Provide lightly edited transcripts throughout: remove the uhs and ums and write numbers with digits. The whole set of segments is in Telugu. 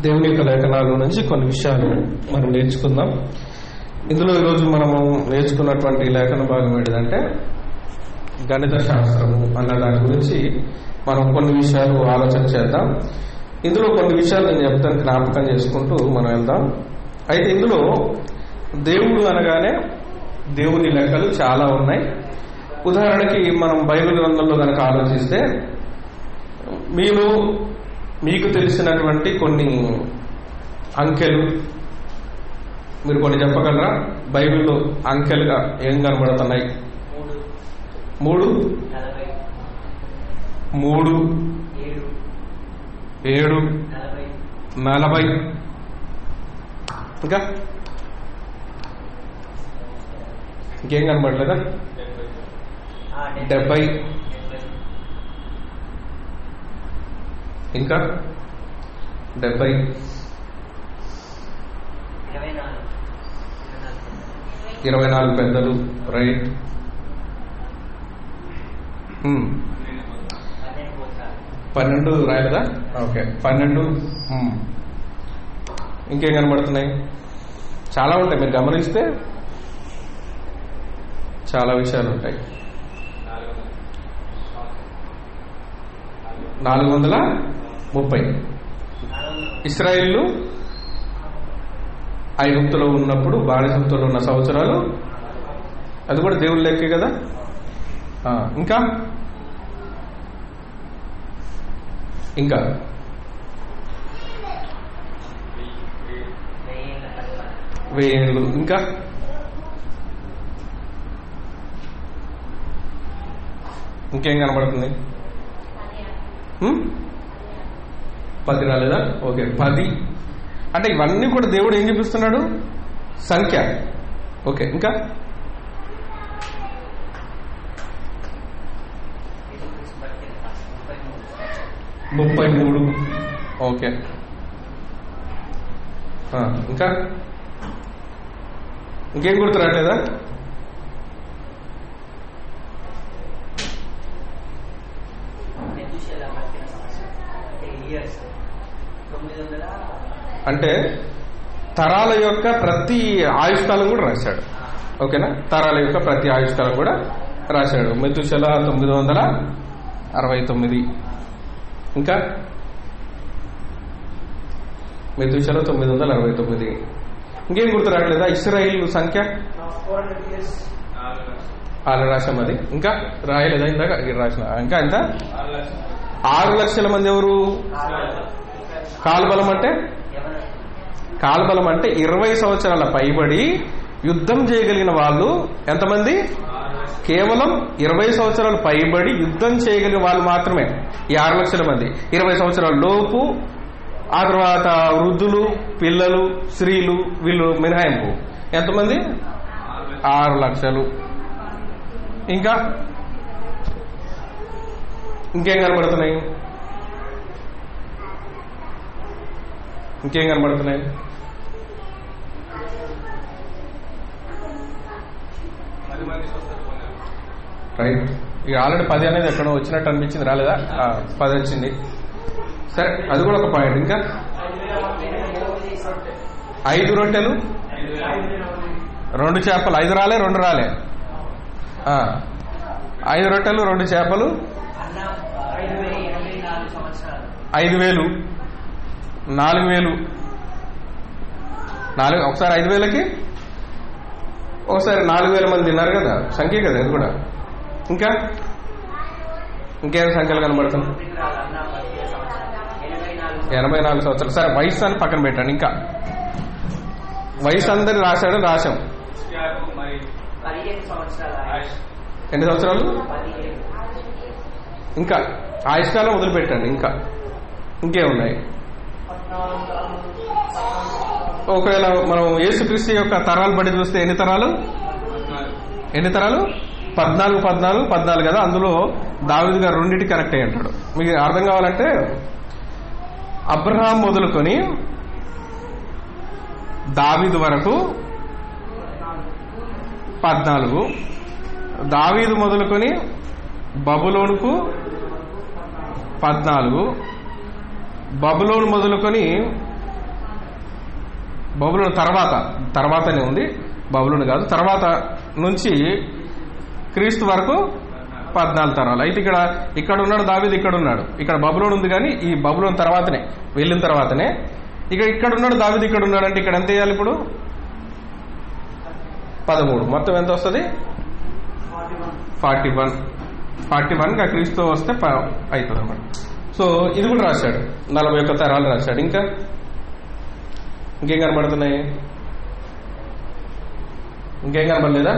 దేవుని యొక్క లేఖనాల నుంచి కొన్ని విషయాలు మనం నేర్చుకుందాం. ఇందులో ఈరోజు మనము నేర్చుకున్నటువంటి లేఖన భాగం ఏంటంటే గణిత శాస్త్రము అన్న దాని గురించి మనం కొన్ని విషయాలు ఆలోచన చేద్దాం. ఇందులో కొన్ని విషయాలు నేను చెప్తాను, జ్ఞాపకం చేసుకుంటూ మనం వెళ్దాం. అయితే ఇందులో దేవుడు అనగానే దేవుని లెక్కలు చాలా ఉన్నాయి. ఉదాహరణకి మనం బైబిల్ గ్రంథంలో కనుక ఆలోచిస్తే మీకు తెలిసినటువంటి కొన్ని అంకెలు మీరు కొన్ని చెప్పగలరా? బైబిల్లో అంకెలుగా ఏం కనబడుతున్నాయి? 3, 7, 40, ఇంకా ఇంకేం కనబడలేదా? 70, ఇంకా 70, 24 పెద్దలు, రైట్. 12 రాయలేదా? ఓకే, 12. ఇంకేం కనబడుతున్నాయి? చాలా ఉంటాయి, మీరు గమనిస్తే చాలా విషయాలు ఉంటాయి. 430. ఇశ్రాయేలు ఐగుప్తులో ఉన్నప్పుడు బానిసత్వంలో ఉన్న సంవత్సరాలు, అది కూడా దేవుడి లెక్కే కదా. ఇంకా 1000 ఏళ్ళు. ఇంకా ఇంకేం కనబడుతుంది? 10 రాలేదా? ఓకే, 10. అంటే ఇవన్నీ కూడా దేవుడు ఏం చూపిస్తున్నాడు? సంఖ్య. ఓకే, ఇంకా 33. ఓకే, ఇంకా ఇంకేం గుర్తు రావట్లేదా? అంటే తరాల యొక్క ప్రతి ఆయుష్కాలం కూడా రాశాడు. ఓకేనా? తరాల యొక్క ప్రతి ఆయుష్కాలం కూడా రాశాడు. మెతుషెల 969. ఇంకా మెతుషెల 969. ఇంకేం గుర్తు రావట్లేదా? ఇశ్రాయేలు సంఖ్య ఆరు రాశాం. అది ఇంకా రాయలేదా? ఇందాక రాసిన. ఇంకా ఎంత? 6 లక్షల మంది. ఎవరు? కాల్బలం అంటే 20 సంవత్సరాల పైబడి యుద్ధం చేయగలిగిన వాళ్ళు ఎంతమంది? కేవలం 20 సంవత్సరాలు పైబడి యుద్ధం చేయగలిగిన వాళ్ళు మాత్రమే ఈ 6 లక్షల మంది. 20 సంవత్సరాల లోపు, ఆ తర్వాత వృద్ధులు, పిల్లలు, స్త్రీలు, వీళ్ళు మినహాయింపు ఎంతమంది? 6 లక్షలు. ఇంకా ఇంకేం కనబడుతున్నాయి? రైట్. ఇక ఆల్రెడీ 10 అనేది ఎక్కడో వచ్చినట్టు అనిపించింది, రాలేదా? 10 వచ్చింది. సరే, అది కూడా ఒక పాయింట్. ఇంకా 5 రొట్టెలు, 2 చేపలు. 5 రాలే, 2 రాలే. 5 రొట్టెలు, 2 చేపలు, 5000, 4000. ఒకసారి 5000కి ఒకసారి 4000 మంది తిన్నారు కదా, సంఖ్య కదా అది కూడా. ఇంకా ఇంకేం సంఖ్యలు కనబడుతుంది? 84 సంవత్సరాలు. సరే, వయసు అని పక్కన పెట్టండి. ఇంకా వయసు అందరి రాశాం. ఎన్ని సంవత్సరాలు? ఇంకా ఆయుష్కాలం వదిలిపెట్టండి. ఇంకా ఇంకేమున్నాయి? ఒకవేళ మనం యేసుక్రీస్తు యొక్క తరాలు బట్టి చూస్తే ఎన్ని తరాలు? 14 కదా. అందులో దావీదు గారు 2 కనెక్ట్ అయ్యి ఉంటాడు. మీకు అర్థం కావాలంటే అబ్రహాం మొదలుకొని దావీదు వరకు 14, దావీదు మొదలుకొని బబులోనుకు 14, బబులోను మొదలుకొని బబులోను తర్వాతనే ఉంది, బబులోను కాదు. తర్వాత నుంచి క్రీస్తు వరకు 14 తరాలు. అయితే ఇక్కడ ఉన్నాడు దావీదు, ఇక్కడ ఉన్నాడు. ఇక్కడ బబులోను ఉంది, కానీ ఈ బబులోను తర్వాతనే, వెళ్ళిన తర్వాతనే ఇక్కడ ఉన్నాడు దావీదు, ఇక్కడ ఉన్నాడు. అంటే ఇక్కడ ఎంత వేయాలి ఇప్పుడు? 13. మొత్తం ఎంత వస్తుంది? 41గా క్రీస్తు వస్తే అవుతుంది అన్నమాట. సో ఇది కూడా రాశాడు, 41 తరాలు రాశాడు. ఇంకేం కనబడుతున్నాయి? ఇంకేం కనబడలేదా?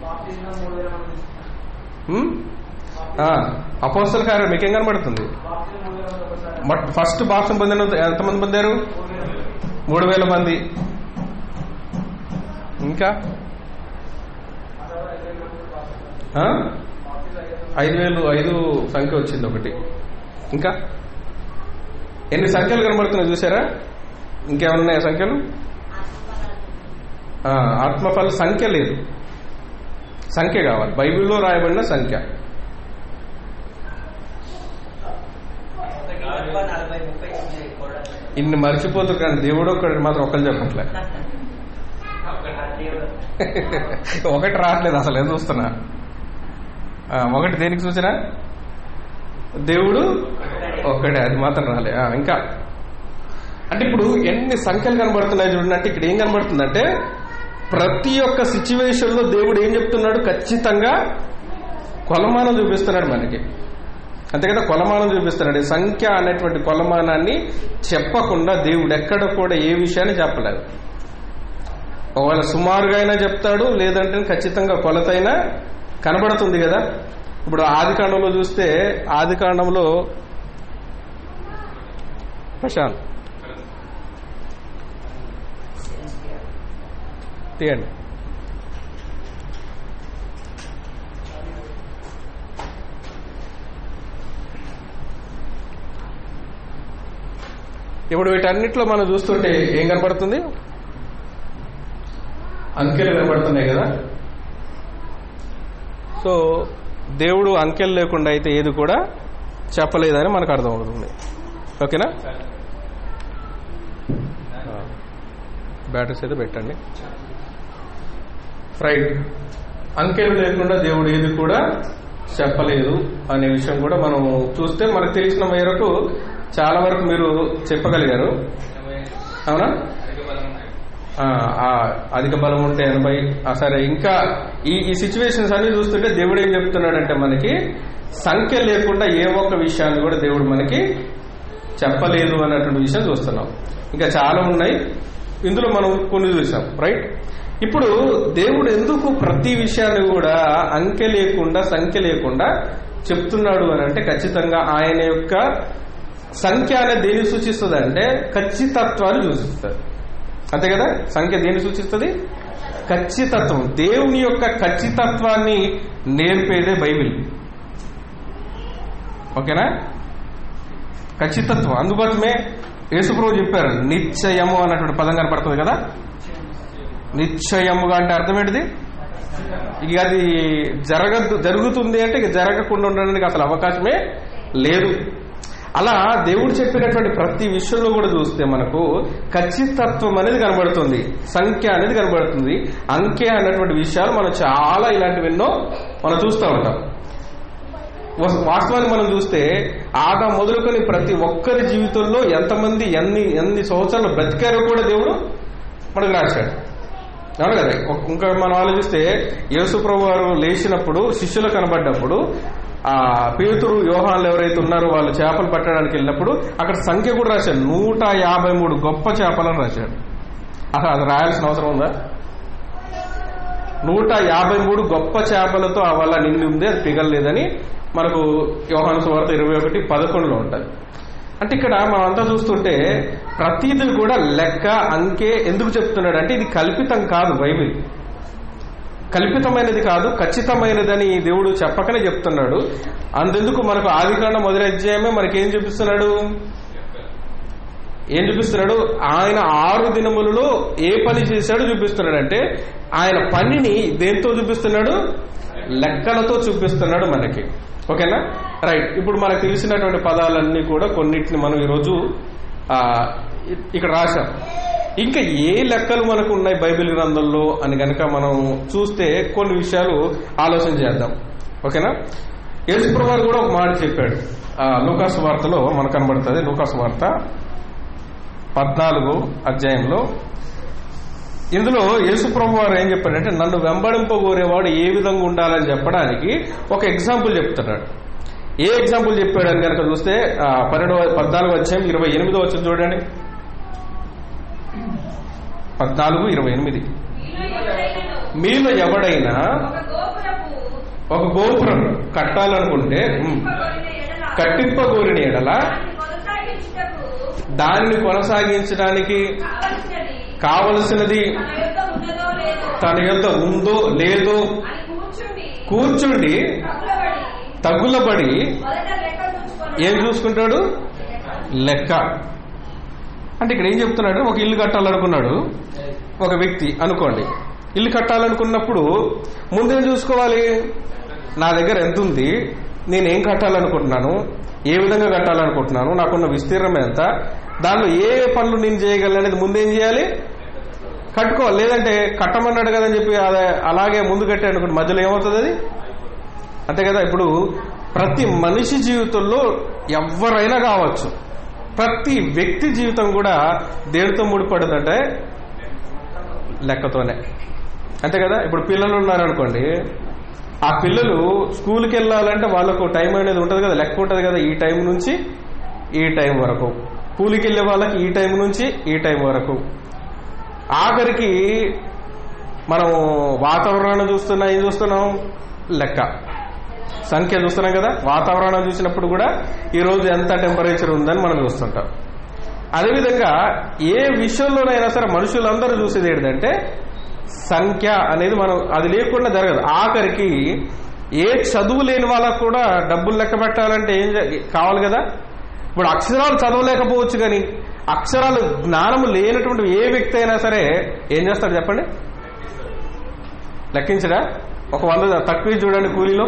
అపోస్తల కార్యం మీకేం కనబడుతుంది? ఫస్ట్ బాప్సం పొందిన ఎంతమంది పొందారు? 3000 మంది. ఇంకా 5,000 సంఖ్య వచ్చింది ఒకటి. ఇంకా ఎన్ని సంఖ్యలు కనబడుతున్నాయి చూసారా? ఇంకేమన్నాయి సంఖ్యలు? ఆత్మఫల సంఖ్య లేదు, సంఖ్య కావాలి. బైబిల్లో రాయబడిన సంఖ్య. ఇన్ని మర్చిపోతారు, కానీ దేవుడు ఒక్కడికి మాత్రం ఒక్కరు చెప్పట్లే. ఒకటి రావట్లేదు అసలు, ఏం చూస్తున్నా? ఒకటి దేనికి సూచన? దేవుడు ఒక్కడే, అది మాత్రం రాలే. ఇంకా అంటే ఇప్పుడు ఎన్ని సంఖ్యలు కనబడుతున్నాయి చూడండి. అంటే ఇక్కడ ఏం కనబడుతుందంటే ప్రతి ఒక్క సిచ్యువేషన్ లో దేవుడు ఏం చెప్తున్నాడు? ఖచ్చితంగా కొలమానం చూపిస్తున్నాడు మనకి, అంతే కదా? కొలమానం చూపిస్తున్నాడు. సంఖ్య అనేటువంటి కొలమానాన్ని చెప్పకుండా దేవుడు ఎక్కడ కూడా ఏ విషయాన్ని చెప్పలేదు. ఒకవేళ సుమారుగా అయినా చెప్తాడు, లేదంటే ఖచ్చితంగా కొలతైనా కనబడుతుంది కదా. ఇప్పుడు ఆదికాండంలో చూస్తే, ఆదికాండంలో ప్రశాంత్ తీయండి. ఇప్పుడు వీటన్నిటిలో మనం చూస్తుంటే ఏం కనబడుతుంది? అంకెలు కనబడుతున్నాయి కదా. సో దేవుడు అంకెలు లేకుండా అయితే ఏది కూడా చెప్పలేదని మనకు అర్థమవుతుంది. ఓకేనా? బ్యాటరీస్ అయితే పెట్టండి. రైట్. అంకెలు లేకుండా దేవుడు ఏది కూడా చెప్పలేదు అనే విషయం కూడా మనం చూస్తే మనకు తెలిసిన మేరకు చాలా వరకు మీరు చెప్పగలిగారు. అవునా? అధిక బలం ఉంటే 80. సరే, ఇంకా ఈ సిచ్యువేషన్స్ అన్ని చూస్తుంటే దేవుడు ఏం చెప్తున్నాడంటే మనకి సంఖ్య లేకుండా ఏ ఒక్క విషయాన్ని కూడా దేవుడు మనకి చెప్పలేదు అన్నటువంటి విషయం చూస్తున్నాం. ఇంకా చాలా ఉన్నాయి, ఇందులో మనం కొన్ని చూసాం. రైట్. ఇప్పుడు దేవుడు ఎందుకు ప్రతి విషయాన్ని కూడా అంకె లేకుండా సంఖ్య లేకుండా చెప్తున్నాడు అని అంటే ఖచ్చితంగా ఆయన యొక్క సంఖ్య అనేది దేన్ని సూచిస్తుంది అంటే ఖచ్చితత్వాన్ని సూచిస్తుంది. అంతే కదా? సంఖ్య దేన్ని సూచిస్తుంది? ఖచ్చితత్వం. దేవుని యొక్క ఖచ్చితత్వాన్ని నేర్పేదే బైబిల్. ఓకేనా? ఖచ్చితత్వం. అందుకోసమే యేసుప్రభు చెప్పారు నిశ్చయము అన్నటువంటి పదం కనపడుతుంది కదా. నిశ్చయముగా అంటే అర్థం ఏంటిది? ఇక అది జరుగుతుంది అంటే ఇక జరగకుండా ఉండడానికి అసలు అవకాశమే లేదు. అలా దేవుడు చెప్పినటువంటి ప్రతి విషయంలో కూడా చూస్తే మనకు ఖచ్చితత్వం అనేది కనబడుతుంది, సంఖ్య అనేది కనబడుతుంది, అంకె అన్నటువంటి విషయాలు మనం చాలా ఇలాంటివెన్నో మనం చూస్తూ ఉంటాం. వాస్తవాన్ని మనం చూస్తే ఆదా మొదలుకొని ప్రతి ఒక్కరి జీవితంలో ఎంతమంది ఎన్ని సంవత్సరాలు బ్రతికారో కూడా దేవుడు మనకు రాశాడు. అవును కదా? ఇంకా మనం ఆలోచిస్తే యేసుప్రభు వారు లేచినప్పుడు శిష్యులు కనబడ్డప్పుడు పేతురు యోహాన్లు ఎవరైతే ఉన్నారో వాళ్ళు చేపలు పట్టడానికి వెళ్ళినప్పుడు అక్కడ సంఖ్య కూడా రాశాడు. 153 గొప్ప చేపలను రాశాడు. అసలు అది రాయాల్సిన అవసరం ఉందా? 153 గొప్ప చేపలతో వల్ల నిండి ఉంది, అది పిగలలేదని మనకు యోహాను సువార్త 21:11 ఉంటుంది. అంటే ఇక్కడ మనం అంతా చూస్తుంటే ప్రతిదీ కూడా లెక్క అంకె ఎందుకు చెప్తున్నాడు అంటే ఇది కల్పితం కాదు. బైబిల్ కల్పితమైనది కాదు, ఖచ్చితమైనదని దేవుడు చెప్పకనే చెప్తున్నాడు. అందుకు మనకు ఆదికాండం మొదటి అధ్యాయమే మనకేం చూపిస్తున్నాడు? ఆయన 6 దినములలో ఏ పని చేశాడో చూపిస్తున్నాడు. అంటే ఆయన పనిని దేంతో చూపిస్తున్నాడు? లెక్కలతో చూపిస్తున్నాడు మనకి. ఓకేనా? రైట్. ఇప్పుడు మనకు తెలిసినటువంటి పదాలన్నీ కూడా కొన్నిటిని మనం ఈరోజు ఇక్కడ రాశాం. ఇంకా ఏ లెక్కలు మనకు ఉన్నాయి బైబిల్ గ్రంథంలో అని గనక మనం చూస్తే కొన్ని విషయాలు ఆలోచన చేద్దాం. ఓకేనా? యేసుప్రభువు వారు కూడా ఒక మాట చెప్పాడు. లూకాసు వార్తలో మనకు కనబడుతుంది. లూకాసు వార్త 14వ అధ్యాయంలో ఇందులో యేసుప్రభువు వారు ఏం చెప్పాడంటే, నన్ను వెంబడింపగోరేవాడు ఏ విధంగా ఉండాలని చెప్పడానికి ఒక ఎగ్జాంపుల్ చెప్తున్నాడు. ఏ ఎగ్జాంపుల్ చెప్పాడని కనుక చూస్తే 14వ అధ్యాయం 28వ వచనం చూడండి. 14:28 మీలో ఎవడైనా ఒక గోపురం కట్టాలనుకుంటే కట్టింపగోరిన ఎడల దాన్ని కొనసాగించడానికి కావలసినది తన యొద్ద ఉందో లేదో కూర్చుండి తగులబడి ఏం చూసుకుంటాడు? లెక్క. అంటే ఇక్కడ ఏం చెప్తున్నాడు? ఒక ఇల్లు కట్టాలనుకున్నాడు ఒక వ్యక్తి అనుకోండి. ఇల్లు కట్టాలనుకున్నప్పుడు ముందేం చూసుకోవాలి? నా దగ్గర ఎంత ఉంది, నేనేం కట్టాలనుకుంటున్నాను, ఏ విధంగా కట్టాలనుకుంటున్నాను, నాకున్న విస్తీర్ణం ఎంత, దానిలో ఏ పనులు నేను చేయగలను అనేది ముందేం చేయాలి? కట్టుకోవాలి. లేదంటే కట్టమన్నాడు కదని చెప్పి అలాగే ముందు కట్టే అనుకుంటే మధ్యలో ఏమవుతుంది? అది అంతే కదా. ఇప్పుడు ప్రతి మనిషి జీవితంలో ఎవరైనా కావచ్చు, ప్రతి వ్యక్తి జీవితం కూడా దేనితో ముడిపడదంటే లెక్కతోనే. అంతే కదా. ఇప్పుడు పిల్లలు ఉన్నారనుకోండి, ఆ పిల్లలు స్కూల్కి వెళ్ళాలంటే వాళ్ళకు టైం అనేది ఉంటుంది కదా, లెక్క ఉంటుంది కదా. ఈ టైం నుంచి ఈ టైం వరకు, కూలికి వెళ్ళే వాళ్ళకి ఈ టైం నుంచి ఈ టైం వరకు. ఆఖరికి మనం వాతావరణాన్ని చూస్తున్నాం, ఏం చూస్తున్నాం? లెక్క, సంఖ్య చూస్తున్నాం కదా. వాతావరణం చూసినప్పుడు కూడా ఈ రోజు ఎంత టెంపరేచర్ ఉందని మనం చూస్తుంటాం. అదేవిధంగా ఏ విషయంలోనైనా సరే మనుషులందరూ చూసేది ఏంటంటే సంఖ్య అనేది. మనం అది లేకుండా జరగదు. ఆఖరికి ఏ చదువు లేని వాళ్ళకు కూడా డబ్బులు లెక్క పెట్టాలంటే ఏం కావాలి కదా. ఇప్పుడు అక్షరాలు చదవలేకపోవచ్చు, కానీ అక్షరాలు జ్ఞానము లేనటువంటి ఏ వ్యక్తి అయినా సరే ఏం చేస్తాడు చెప్పండి? లెక్కించడా? ఒక 100 తక్కువ చూడండి కూలీలో.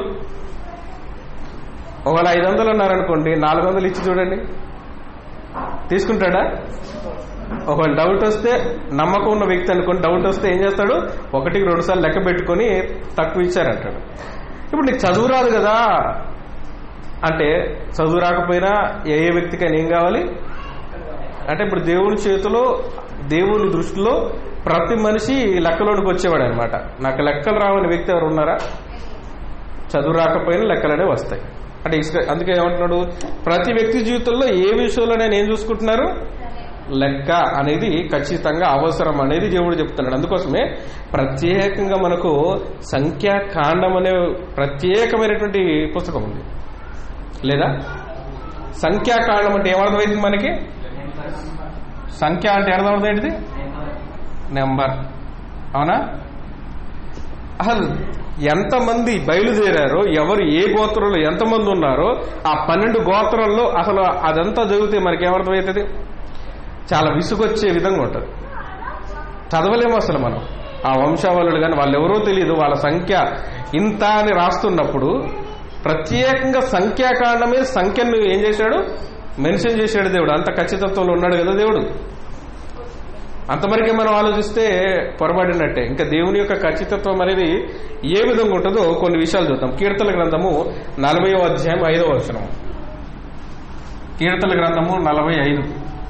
ఒకవేళ 500 ఉన్నారనుకోండి, 400 ఇచ్చి చూడండి, తీసుకుంటాడా? ఒకవేళ డౌట్ వస్తే, నమ్మకం ఉన్న వ్యక్తి అనుకోండి, డౌట్ వస్తే ఏం చేస్తాడు? 1కి 2 సార్లు లెక్క పెట్టుకుని తక్కువ ఇచ్చారంటాడు. ఇప్పుడు నీకు చదువు రాదు కదా అంటే, చదువు రాకపోయినా ఏ వ్యక్తికైనా ఏం కావాలి అంటే, ఇప్పుడు దేవుని చేతిలో, దేవుని దృష్టిలో ప్రతి మనిషి లెక్కలోనికి వచ్చేవాడు అనమాట. నాకు లెక్కలు రావని వ్యక్తి ఎవరు ఉన్నారా? చదువు రాకపోయినా లెక్కలనే వస్తాయి. అంటే అందుకే ఏమంటున్నాడు? ప్రతి వ్యక్తి జీవితంలో ఏ విషయంలో నేను ఏం చూసుకుంటున్నారు? లెక్క అనేది ఖచ్చితంగా అవసరం అనేది దేవుడు చెప్తున్నాడు. అందుకోసమే ప్రత్యేకంగా మనకు సంఖ్యాకాండం అనే ప్రత్యేకమైనటువంటి పుస్తకం ఉంది. లేదా సంఖ్యాకాండం అంటే ఏమర్థమైంది మనకి? సంఖ్య అంటే అర్థమవుతుంది నెంబర్. అవునా? అసలు ఎంతమంది బయలుదేరారో, ఎవరు ఏ గోత్రంలో ఎంతమంది ఉన్నారో, ఆ 12 గోత్రాల్లో అసలు అదంతా చదివితే మనకేమర్థమవుతుంది? చాలా విసుగొచ్చే విధంగా ఉంటుంది. చదవలేము అసలు మనం. ఆ వంశావళులు కానీ వాళ్ళు ఎవరో తెలియదు, వాళ్ళ సంఖ్య ఇంత అని రాస్తున్నప్పుడు ప్రత్యేకంగా సంఖ్యాకాండమే సంఖ్యను ఏం చేశాడు? మెన్షన్ చేశాడు దేవుడు. అంత ఖచ్చితత్వంలో ఉన్నాడు కదా దేవుడు. అంతవరకే మనం ఆలోచిస్తే పొరబడినట్టే. ఇంకా దేవుని యొక్క ఖచ్చితత్వం అనేది ఏ విధంగా ఉంటుందో కొన్ని విషయాలు చూద్దాం. కీర్తన గ్రంథము 40వ అధ్యాయం 5వ వచనం. కీర్తన గ్రంథము 45.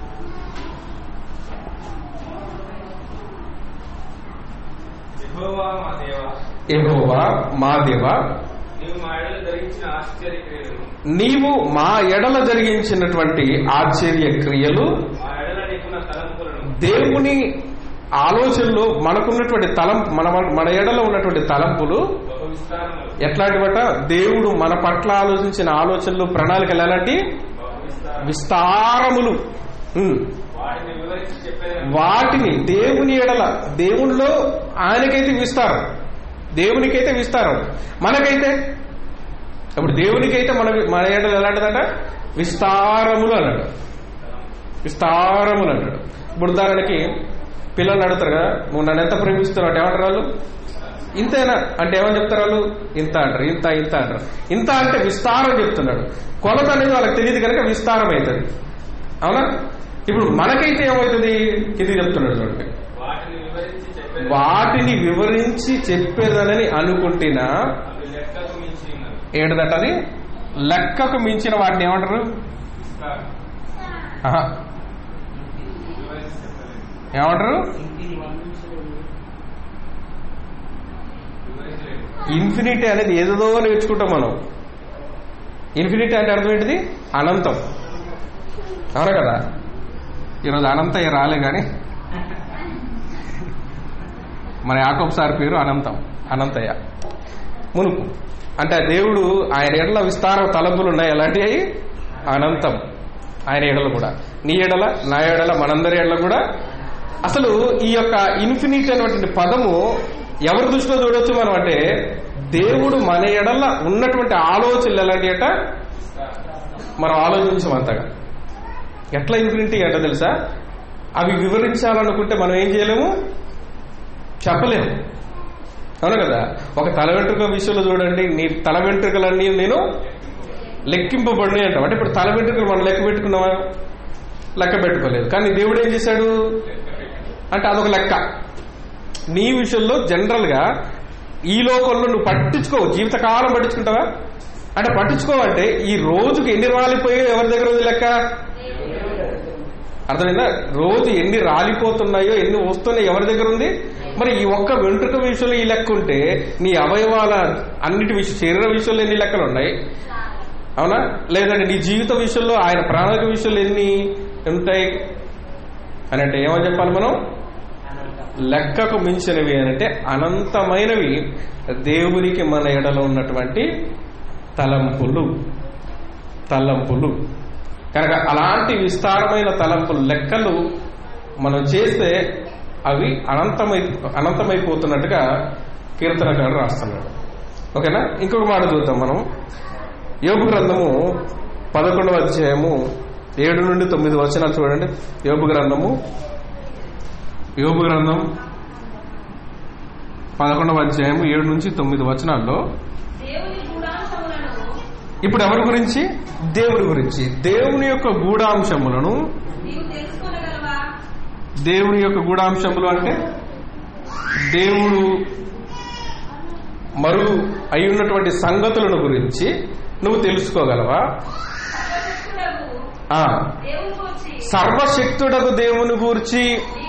యెహోవా మా దేవా, నీవు మా ఎడల జరిగించినటువంటి ఆశ్చర్య క్రియలు, దేవుని ఆలోచనలు, మనకున్నటువంటి తలంపు, మన ఎడలో ఉన్నటువంటి తలంపులు ఎట్లాంటివట? దేవుడు మన పట్ల ఆలోచించిన ఆలోచనలు, ప్రణాళికలు ఎలాంటి? విస్తారములు. వాటిని దేవుని ఎడల, దేవునిలో ఆయనకైతే విస్తారం, దేవునికైతే విస్తారం, మనకైతే ఇప్పుడు దేవునికైతే మన ఎడల ఎలాంటిదట? విస్తారములు అన్నాడు. విస్తారములు అన్నాడు. ఇప్పుడు ఉదాహరణకి పిల్లలు అడుగుతారు కదా, నువ్వు నన్ను ఎంత ప్రేమిస్తున్నావు ఏమంటారు వాళ్ళు? ఇంతేనా అంటే ఏమని చెప్తారు వాళ్ళు? ఇంత అంటారు. ఇంత ఇంత అంటారు. ఇంత అంటే విస్తారం చెప్తున్నాడు. కొలత అనేది వాళ్ళకి తెలియదు కనుక విస్తారం అవుతుంది. అవునా? ఇప్పుడు మనకైతే ఏమవుతుంది? ఇది చెప్తున్నాడు చూడండి, వాటిని వివరించి చెప్పేదనని అనుకుంటున్నా ఏడదట, అది లెక్కకు మించిన వాటిని ఏమంటారు? ఏమంటారు? ఇన్ఫినిటీ అనేది ఏదో నేర్చుకుంటాం మనం. ఇన్ఫినిటీ అంటే అర్థం ఏంటిది? అనంతం. అవునా కదా? ఈరోజు అనంతయ్య రాలే కానీ మన యాకోబ్ సార్ పేరు అనంతయ్య. మునుపు అంటే దేవుడు ఆయన ఎడల విస్తార తలంపులు ఉన్నాయి. ఎలాంటివి? అనంతం. ఆయన ఎడల కూడా, నీ ఎడల, నా ఎడల, మనందరి ఎడల కూడా. అసలు ఈ యొక్క ఇన్ఫినిటీ అనేటువంటి పదము ఎవరి దృష్టిలో చూడొచ్చు మనం అంటే, దేవుడు మన ఎడల ఉన్నటువంటి ఆలోచనలు ఎలాంటి అట మనం ఆలోచించాం అంతగా. ఎట్లా ఇన్ఫినిటీ అంటే తెలుసా? అవి వివరించాలనుకుంటే మనం ఏం చేయలేము, చెప్పలేము. అవును కదా? ఒక తల వెంట్రుక విషయంలో చూడండి, నీ తల వెంట్రుకలన్నీ నేను లెక్కింపబడినాయి అంటాం. అంటే ఇప్పుడు తల వెంట్రుకలు మనం లెక్క పెట్టుకున్నావా? లెక్క పెట్టుకోలేదు. కానీ దేవుడు ఏం చేశాడు అంటే అదొక లెక్క. నీ విషయంలో జనరల్ గా ఈ లోకంలో నువ్వు పట్టించుకోవు, జీవితకాలం పట్టించుకుంటావా అంటే పట్టించుకోవంటే ఈ రోజుకి ఎన్ని రాలిపోయి ఎవరి దగ్గర ఉంది లెక్క? అర్థమైందా? రోజు ఎన్ని రాలిపోతున్నాయో, ఎన్ని వస్తున్నాయో ఎవరి దగ్గర ఉంది? మరి ఈ ఒక్క వెంట్రుక విషయంలో ఈ లెక్క ఉంటే నీ అవయవాల అన్నిటి విషయం, శరీర విషయంలో ఎన్ని లెక్కలు ఉన్నాయి? అవునా? లేదంటే నీ జీవిత విషయంలో, ఆయన ప్రణాళిక విషయంలో ఎన్ని ఉంటాయి అని అంటే ఏమని చెప్పాలి మనం? లెక్కకు మించినవి అంటే అనంతమైనవి దేవునికి మన ఎడలో ఉన్నటువంటి తలంపులు. కనుక అలాంటి తలంపులు లెక్కలు మనం చేస్తే అవి అనంతమైపోతున్నట్టుగా కీర్తనకారుడు రాస్తున్నాడు. ఓకేనా? ఇంకొక మాట చూద్దాం మనం. యోబు గ్రంథము 11వ అధ్యాయము 7 నుండి 9 వచనాలు చూడండి. యోబు గ్రంథం 11వ అధ్యాయము 7 నుంచి 9 వచనాల్లో ఇప్పుడు ఎవరి గురించి? దేవుడి గురించి. దేవుని యొక్క గూఢాంశములను, దేవుని యొక్క గూఢాంశములు అంటే దేవుడు మరుగు అయి ఉన్నటువంటి సంగతులను గురించి నువ్వు తెలుసుకోగలవా? సర్వశక్తుడకు దేవుని గురించి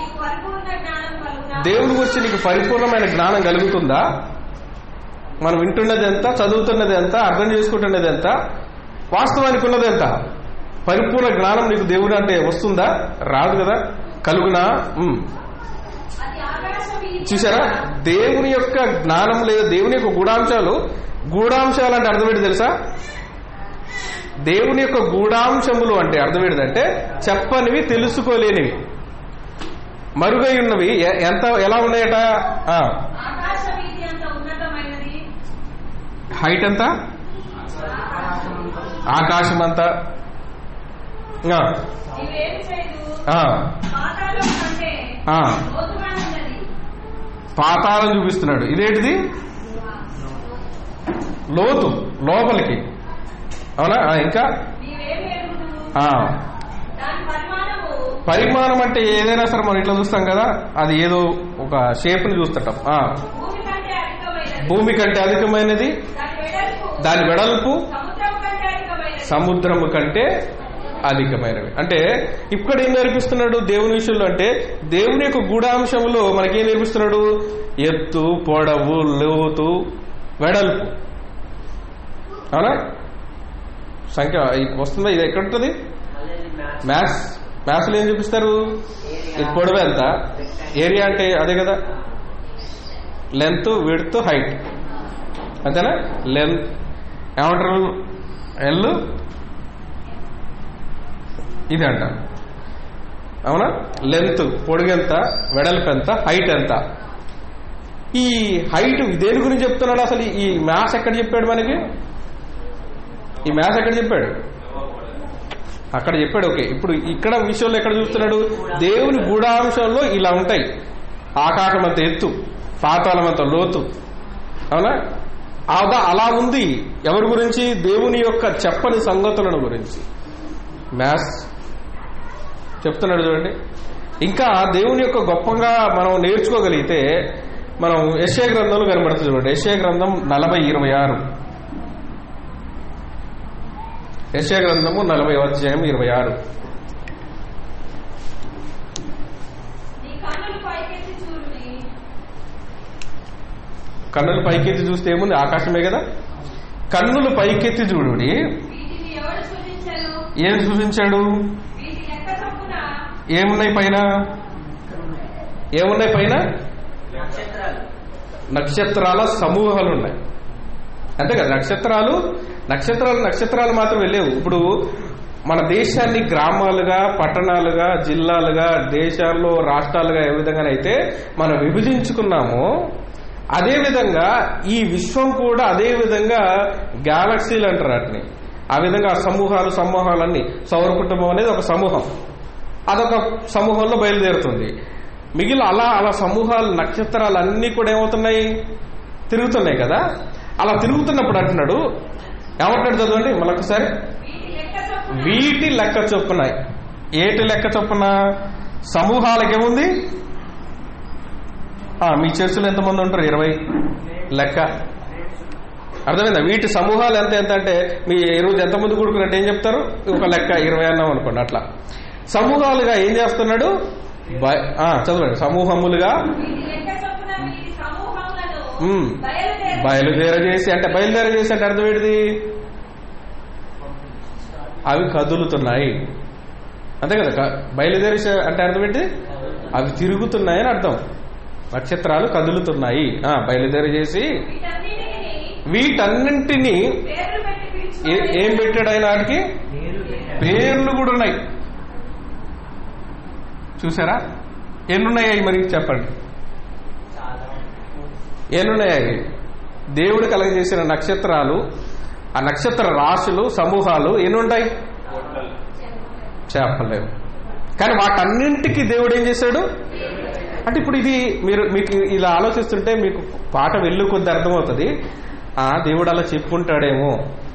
నీకు పరిపూర్ణమైన జ్ఞానం కలుగుతుందా? మనం వింటున్నది ఎంత, చదువుతున్నది ఎంత, అర్థం చేసుకుంటున్నది ఎంత, వాస్తవానికి ఉన్నది ఎంత? పరిపూర్ణ జ్ఞానం నీకు దేవుడు అంటే వస్తుందా? రాదు కదా. కలుగునా? చూసారా? దేవుని యొక్క జ్ఞానం లేదా దేవుని యొక్క గూఢాంశాలు అంటే అర్థం ఏంటి తెలుసా? దేవుని యొక్క గూఢాంశములు అంటే అర్థం ఏంటంటే చెప్పనివి, తెలుసుకోలేనివి, మరుగై ఉన్నవి. ఎలా ఉన్నాయట? హైట్ ఎంత? ఆకాశం అంతా. పాతాళం చూపిస్తున్నాడు. ఇదేంటిది? లోతు, లోపలికి. అవునా? ఇంకా పరిమాణం అంటే ఏదైనా సరే మనం ఇట్లా చూస్తాం కదా, అది ఏదో ఒక షేప్ ని చూస్తుంటాం. భూమి కంటే అధికమైనది, దాని వెడల్పు సముద్రము కంటే అధికమైనవి. అంటే ఇక్కడ ఏం నేర్పిస్తున్నాడు దేవుని విషయంలో అంటే, దేవుని యొక్క గూఢాంశంలో మనకేం నేర్పిస్తున్నాడు? ఎత్తు, పొడవు, లోతు, వెడల్పు. అవునా? సంఖ్య వస్తుందా? ఇది ఎక్కడ ఉంటుంది? మ్యాథ్స్ లో ఏం చూపిస్తారు? ఇది పొడవు ఎంత, ఏరియా అంటే అదే కదా, లెంత్, విడ్త్, హైట్. అంతేనా? లెంత్ ఏమంటారు? ఎల్ ఇది అంట. అవునా? లెంత్ పొడుగు ఎంత, వెడల్పు ఎంత, హైట్ ఎంత. ఈ హైట్ దేని గురించి చెప్తున్నాడు అసలు? ఈ మ్యాథ్స్ ఎక్కడ చెప్పాడు మనకి? ఈ మ్యాథ్స్ ఎక్కడ చెప్పాడు? అక్కడ చెప్పాడు. ఓకే, ఇప్పుడు ఇక్కడ విషయంలో ఎక్కడ చూస్తున్నాడు? దేవుని గూఢాంశంలో ఇలా ఉంటాయి. ఆకాశం అంత ఎత్తు, పాతాళం అంత లోతు. అవునా? అలా ఉంది. ఎవరి గురించి? దేవుని యొక్క చెప్పని సంగతులను గురించి. మ్యాథ్స్ చెప్తున్నాడు చూడండి. ఇంకా దేవుని యొక్క గొప్పగా మనం నేర్చుకోగలిగితే మనం యెషయా గ్రంథంలో కనబడుతుంది చూడండి. యెషయా గ్రంథం 40:26. యెషయా గ్రంథము 40:26. కన్నులు పైకెత్తి చూస్తే ఏముంది? ఆకాశమే కదా. కన్నులు పైకెత్తి చూడుడి. ఏం సూచించాడు? ఏమున్నాయి పైన? ఏమున్నాయి పైన? నక్షత్రాల సమూహాలు ఉన్నాయి, అంతే కదా. నక్షత్రాలు మాత్రం వెళ్ళేవు. ఇప్పుడు మన దేశాన్ని గ్రామాలుగా, పట్టణాలుగా, జిల్లాలుగా, దేశాల్లో రాష్ట్రాలుగా ఏ విధంగానైతే మనం విభజించుకున్నామో అదే విధంగా ఈ విశ్వం కూడా అదే విధంగా గ్యాలక్సీలు అంటారు వాటిని. ఆ విధంగా సమూహాలన్నీ, సౌర కుటుంబం అనేది ఒక సమూహం, అదొక సమూహంలో బయలుదేరుతుంది. మిగిలిన అలా సమూహాలు, నక్షత్రాలు అన్నీ కూడా ఏమవుతున్నాయి? తిరుగుతున్నాయి కదా. అలా తిరుగుతున్నప్పుడు అంటున్నాడు, ఏమంటాడు చదవండి మళ్ళొకసారి. వీటి లెక్క చొప్పున. ఏటి లెక్క చొప్పున? సమూహాలకేముంది? మీ చర్చలు ఎంతమంది ఉంటారు? 20 లెక్క. అర్థమైందా? వీటి సమూహాలు ఎంత అంటే మీ ఈ రోజు ఎంతమంది కూడుకున్నట్టు ఏం చెప్తారు? ఒక లెక్క 20 అన్నాం అనుకోండి. అట్లా సమూహాలుగా ఏం చేస్తున్నాడు? చదవండి. సమూహములుగా బయలుదేరజేసి అంటే అర్థం ఏంటిది? అవి కదులుతున్నాయి, అంతే కదా. బయలుదేరేసి అంటే అర్థం ఏంటి? అవి తిరుగుతున్నాయి అని అర్థం. నక్షత్రాలు కదులుతున్నాయి. బయలుదేరజేసి వీటన్నింటినీ ఏం పెట్టాడు ఆయన? వాటికి పేర్లు కూడా ఉన్నాయి. చూసారా? ఎన్నున్నాయి మరి చెప్పండి. ఎన్నున్నాయి? దేవుడు కలగజేసిన నక్షత్రాలు, ఆ నక్షత్ర రాశులు, సమూహాలు ఎన్నుంటాయి? చెప్పలేవు. కానీ వాటన్నింటికి దేవుడు ఏం చేశాడు అంటే, ఇప్పుడు ఇది మీకు ఇలా ఆలోచిస్తుంటే మీకు పాట వెళ్ళు కొద్ది అర్థమవుతుంది. దేవుడు అలా చెప్పుకుంటాడేమో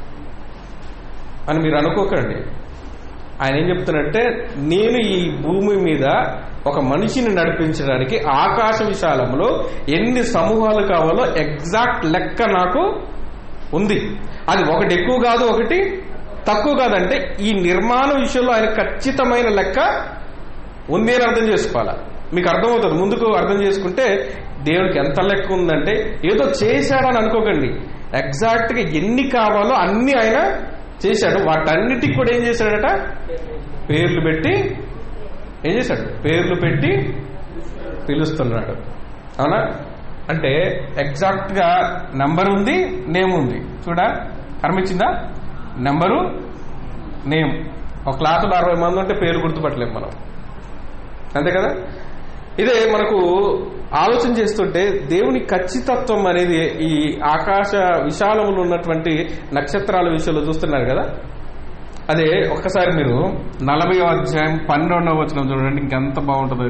అని మీరు అనుకోకండి. ఆయన ఏం చెప్తున్నట్టే, నేను ఈ భూమి మీద ఒక మనిషిని నడిపించడానికి ఆకాశ విశాలంలో ఎన్ని సమూహాలు కావాలో ఎగ్జాక్ట్ లెక్క నాకు ఉంది. అది ఒకటి ఎక్కువ కాదు, ఒకటి తక్కువ కాదంటే ఈ నిర్మాణ విషయంలో ఆయన ఖచ్చితమైన లెక్క ఉంది అని అర్థం చేసుకోవాలా. మీకు అర్థమవుతుంది. ముందుకు అర్థం చేసుకుంటే దేవుడికి ఎంత లెక్క ఉందంటే ఏదో చేశాడని అనుకోకండి. ఎగ్జాక్ట్ గా ఎన్ని కావాలో అన్ని ఆయన చేశాడు. వాటన్నిటికి కూడా ఏం చేశాడట? పేర్లు పెట్టి ఏం చేశాడు? పేర్లు పెట్టి పిలుస్తున్నాడు. అవునా? అంటే ఎగ్జాక్ట్ గా నెంబర్ ఉంది, నేమ్ ఉంది. చూడా కనిపించిందా? Number, name. ఒక క్లాసులో 60 మంది ఉంటే పేరు గుర్తుపట్టలేము మనం, అంతే కదా. ఇదే మనకు ఆలోచన చేస్తుంటే దేవుని ఖచ్చితత్వం అనేది ఈ ఆకాశ విశాలములు ఉన్నటువంటి నక్షత్రాల విషయంలో చూస్తున్నారు కదా. అదే ఒక్కసారి మీరు 40వ అధ్యాయం 12వ వచనం చూడండి, ఇంకెంత బాగుంటుంది.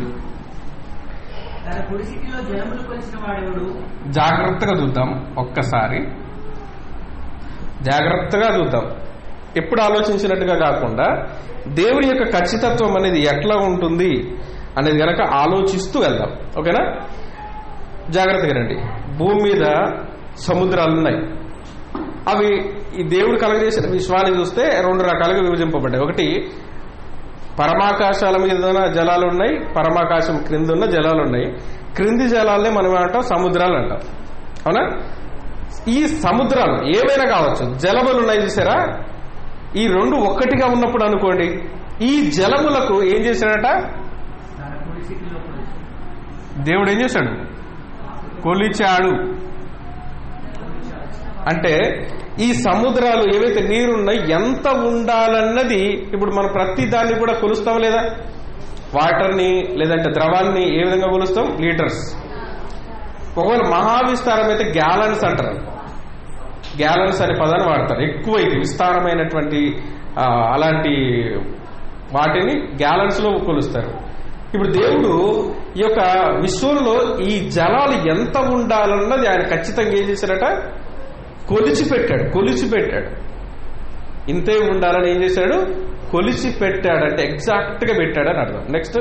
జాగ్రత్తగా చూద్దాం, ఒక్కసారి జాగ్రత్తగా చూద్దాం. ఎప్పుడు ఆలోచించినట్టుగా కాకుండా దేవుని యొక్క ఖచ్చితత్వం అనేది ఎట్లా ఉంటుంది అనేది గనక ఆలోచిస్తూ వెళ్దాం. ఓకేనా? జాగ్రత్తగా రండి. భూమి మీద సముద్రాలున్నాయి. అవి ఈ దేవుడు కలగజేసిన విశ్వాన్ని చూస్తే 2 రకాలుగా విభజింపబడ్డాయి. ఒకటి పరమాకాశాల మీద జలాలు ఉన్నాయి, పరమాకాశం క్రింద ఉన్న జలాలు ఉన్నాయి. క్రింది జలాలనే మనం ఏమంటాం? సముద్రాలు అంటాం. అవునా? ఈ సముద్రాలు ఏవైనా కావచ్చు, జలములు ఉన్నాయి చూసారా? ఈ 2 ఒక్కటిగా ఉన్నప్పుడు అనుకోండి, ఈ జలములకు ఏం చేశాడట? దేవుడు ఏం చేశాడు? కొలిచాడు. అంటే ఈ సముద్రాలు ఏవైతే నీరున్నాయి ఎంత ఉండాలన్నది ఇప్పుడు మనం ప్రతి దాన్ని కూడా కొలుస్తాం లేదా? వాటర్ని లేదంటే ద్రవాన్ని ఏ విధంగా కొలుస్తాం? లీటర్స్. ఒకవేళ మహావిస్తారం అయితే గ్యాలన్స్ అంటారు. గ్యాలన్స్ అనే పదాన్ని వాడతారు. ఎక్కువైతే విస్తారమైనటువంటి అలాంటి వాటిని గ్యాలన్స్ లో కొలుస్తారు. ఇప్పుడు దేవుడు ఈ యొక్క విశ్వంలో ఈ జలాలు ఎంత ఉండాలన్నది ఆయన ఖచ్చితంగా ఏం చేశాడట? కొలిచిపెట్టాడు. ఇంతే ఉండాలని ఏం చేశాడు? కొలిచి పెట్టాడంటే ఎగ్జాక్ట్ గా పెట్టాడని అర్థం. నెక్స్ట్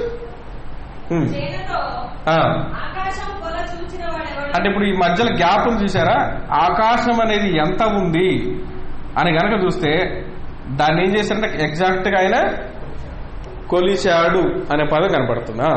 అంటే ఇప్పుడు ఈ మధ్యలో గ్యాప్ చూసారా, ఆకాశం అనేది ఎంత ఉంది అని గనక చూస్తే దాన్ని ఏం చేశారంటే ఎగ్జాక్ట్ గా ఆయన కొలిచాడు అనే పదం కనపడుతుందా.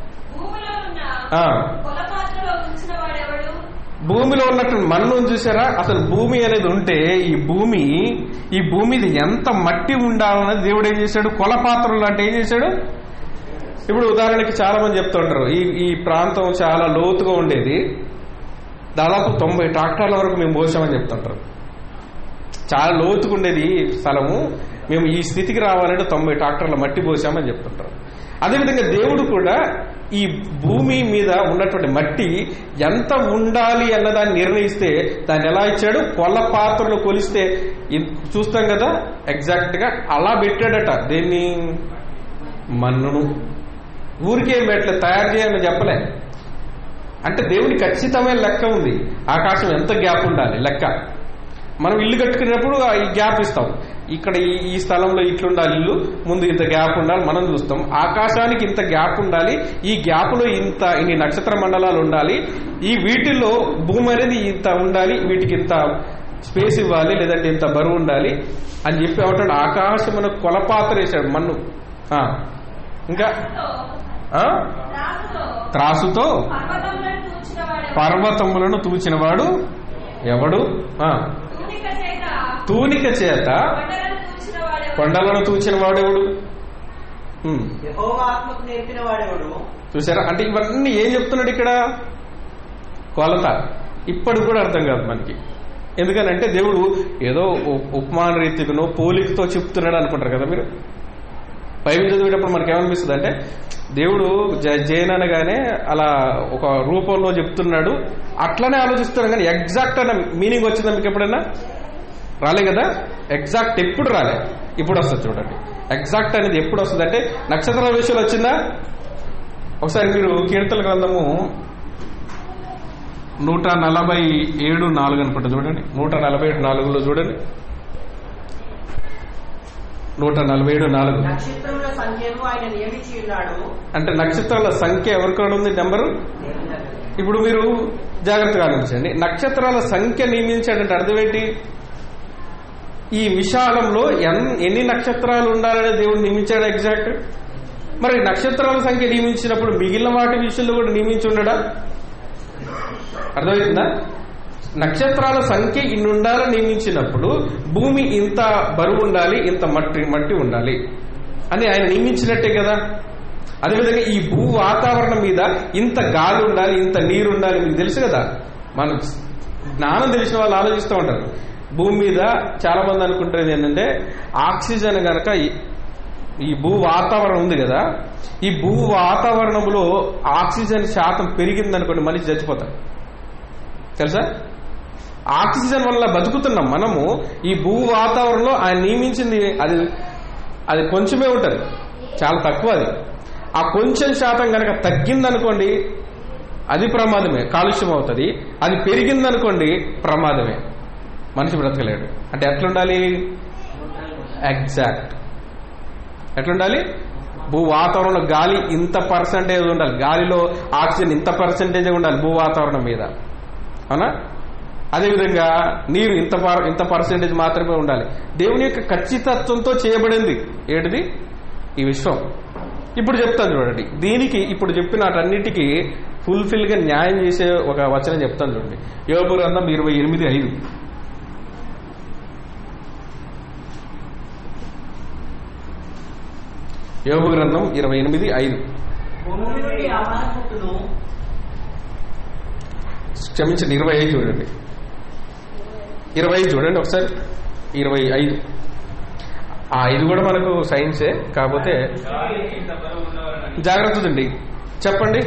భూమిలో ఉన్నట్టు మన్ను చూసారా, అసలు భూమి అనేది ఉంటే ఈ భూమిది ఎంత మట్టి ఉండాలన్నది దేవుడు ఏం చేశాడు, కొలపాత్రలు అంటే ఏం చేశాడు. ఇప్పుడు ఉదాహరణకి చాలా మంది చెప్తుంటారు ఈ ప్రాంతం చాలా లోతుగా ఉండేది, దాదాపు 90 ట్రాక్టర్ల వరకు మేము పోసామని చెప్తుంటారు. చాలా లోతుగా ఉండేది స్థలము, మేము ఈ స్థితికి రావాలంటే 90 ట్రాక్టర్ల మట్టి పోసామని చెప్తుంటారు. అదేవిధంగా దేవుడు కూడా ఈ భూమి మీద ఉన్నటువంటి మట్టి ఎంత ఉండాలి అన్నదాన్ని నిర్ణయిస్తే దాన్ని ఎలా ఇచ్చాడు, కొల్ల పాత్రలు కొలిస్తే చూస్తాం కదా, ఎగ్జాక్ట్ గా అలా పెట్టాడట. దేన్ని, మన్నును. ఊరికేం పెట్టలేదు, తయారు చేయాలని చెప్పలే. అంటే దేవుని ఖచ్చితమైన లెక్క ఉంది, ఆకాశం ఎంత గ్యాప్ ఉండాలి లెక్క. మనం ఇల్లు కట్టుకునేటప్పుడు ఈ గ్యాప్ ఇస్తాం, ఇక్కడ ఈ స్థలంలో ఇట్లుండాలి ఇల్లు, ముందు ఇంత గ్యాప్ ఉండాలి మనం చూస్తాం. ఆకాశానికి ఇంత గ్యాప్ ఉండాలి, ఈ గ్యాప్ లో ఇన్ని నక్షత్ర మండలాలు ఉండాలి, ఈ వీటిల్లో భూమి అనేది ఇంత ఉండాలి, వీటికి ఇంత స్పేస్ ఇవ్వాలి, లేదంటే ఇంత బరువు ఉండాలి అని చెప్పి ఏమంటాడు, ఆకాశమున కొలపాత్ర వేశాడు మన్ను. ఇంకా త్రాసుతో పర్వతములను తూచినవాడు ఎవడు, తూనిక చేత కొండలను తూచిన వాడెవడు, చూసారా. అంటే ఇవన్నీ ఏం చెప్తున్నాడు ఇక్కడ, కొలత. ఇప్పటికి కూడా అర్థం కాదు మనకి, ఎందుకనంటే దేవుడు ఏదో ఉపమాన రీతిగానో పోలికతో చెప్తున్నాడు అనుకుంటారు కదా మీరు. బైబిల్ చదివేటప్పుడు మనకి ఏమనిపిస్తుంది అంటే దేవుడు జైన్ అనగానే అలా ఒక రూపంలో చెప్తున్నాడు అట్లనే ఆలోచిస్తున్నాడు, కానీ ఎగ్జాక్ట్ అన్న మీనింగ్ వచ్చిందా మీకు ఎప్పుడైనా? రాలే కదా. ఎగ్జాక్ట్ ఎప్పుడు రాలే, ఇప్పుడు వస్తుంది చూడండి. ఎగ్జాక్ట్ అనేది ఎప్పుడు వస్తుంది అంటే నక్షత్రాల విషయంలో వచ్చిందా. ఒకసారి మీరు కీర్తన గ్రంథము 147:4 అనుకుంటా చూడండి, 147:4 చూడండి. 147:4 అంటే నక్షత్రాల సంఖ్య ఎవరికాడ ఉంది, నెంబరు. ఇప్పుడు మీరు జాగ్రత్తగా ఆలోచించండి, నక్షత్రాల సంఖ్య నియమించాడంటే అర్థం ఏంటి, ఈ విశాలంలో ఎన్ని నక్షత్రాలు ఉండాలని దేవుడు నియమించాడు ఎగ్జాక్ట్. మరి నక్షత్రాల సంఖ్య నియమించినప్పుడు మిగిలిన వాటి విషయంలో కూడా నియమించి ఉండడా? అర్థమవుతుందా? నక్షత్రాల సంఖ్య ఇన్ని ఉండాలని నియమించినప్పుడు భూమి ఇంత బరువు ఉండాలి, ఇంత మట్టి ఉండాలి అని ఆయన నియమించినట్టే కదా. అదేవిధంగా ఈ భూ వాతావరణం మీద ఇంత గాలి ఉండాలి, ఇంత నీరు ఉండాలి. మీకు తెలుసు కదా, మన జ్ఞానం తెలిసిన వాళ్ళు ఆలోచిస్తూ ఉంటారు. భూమి మీద చాలా మంది అనుకుంటారు ఏంటంటే ఆక్సిజన్ గనక ఈ భూ వాతావరణం ఉంది కదా, ఈ భూ వాతావరణంలో ఆక్సిజన్ శాతం పెరిగిందనుకోండి మనిషి చచ్చిపోతాడు. తెలుసా? ఆక్సిజన్ వల్ల బతుకుతున్నాం మనము. ఈ భూ వాతావరణంలో ఆయన నియమించింది అది కొంచెమే ఉంటుంది, చాలా తక్కువ. అది ఆ కొంచెం శాతం కనుక తగ్గిందనుకోండి అది ప్రమాదమే, కాలుష్యం అవుతుంది. అది పెరిగిందనుకోండి ప్రమాదమే, మనిషి బ్రతకలేడు. అంటే ఎట్లుండాలి, ఎగ్జాక్ట్ ఎట్లుండాలి, భూ వాతావరణంలో గాలి ఇంత పర్సంటేజ్ ఉండాలి, గాలిలో ఆక్సిజన్ ఇంత పర్సంటేజ్ ఉండాలి భూ వాతావరణం మీద, అవునా? అదేవిధంగా నీరు ఇంత పర్సెంటేజ్ మాత్రమే ఉండాలి. దేవుని యొక్క ఖచ్చితత్వంతో చేయబడింది ఏంటిది ఈ విశ్వం. ఇప్పుడు చెప్తాను చూడండి, దీనికి ఇప్పుడు చెప్పిన వాటన్నిటికీ ఫుల్ఫిల్ గా న్యాయం చేసే ఒక వచనం చెప్తాను చూడండి. యోబు గ్రంథం 28:5. యోబు గ్రంథం 28:5. క్షమించండి, 25 చూడండి. 25 చూడండి ఒకసారి. 25 ఇది కూడా మనకు సైన్సే, కాకపోతే జాగ్రత్త అండి. చెప్పండి,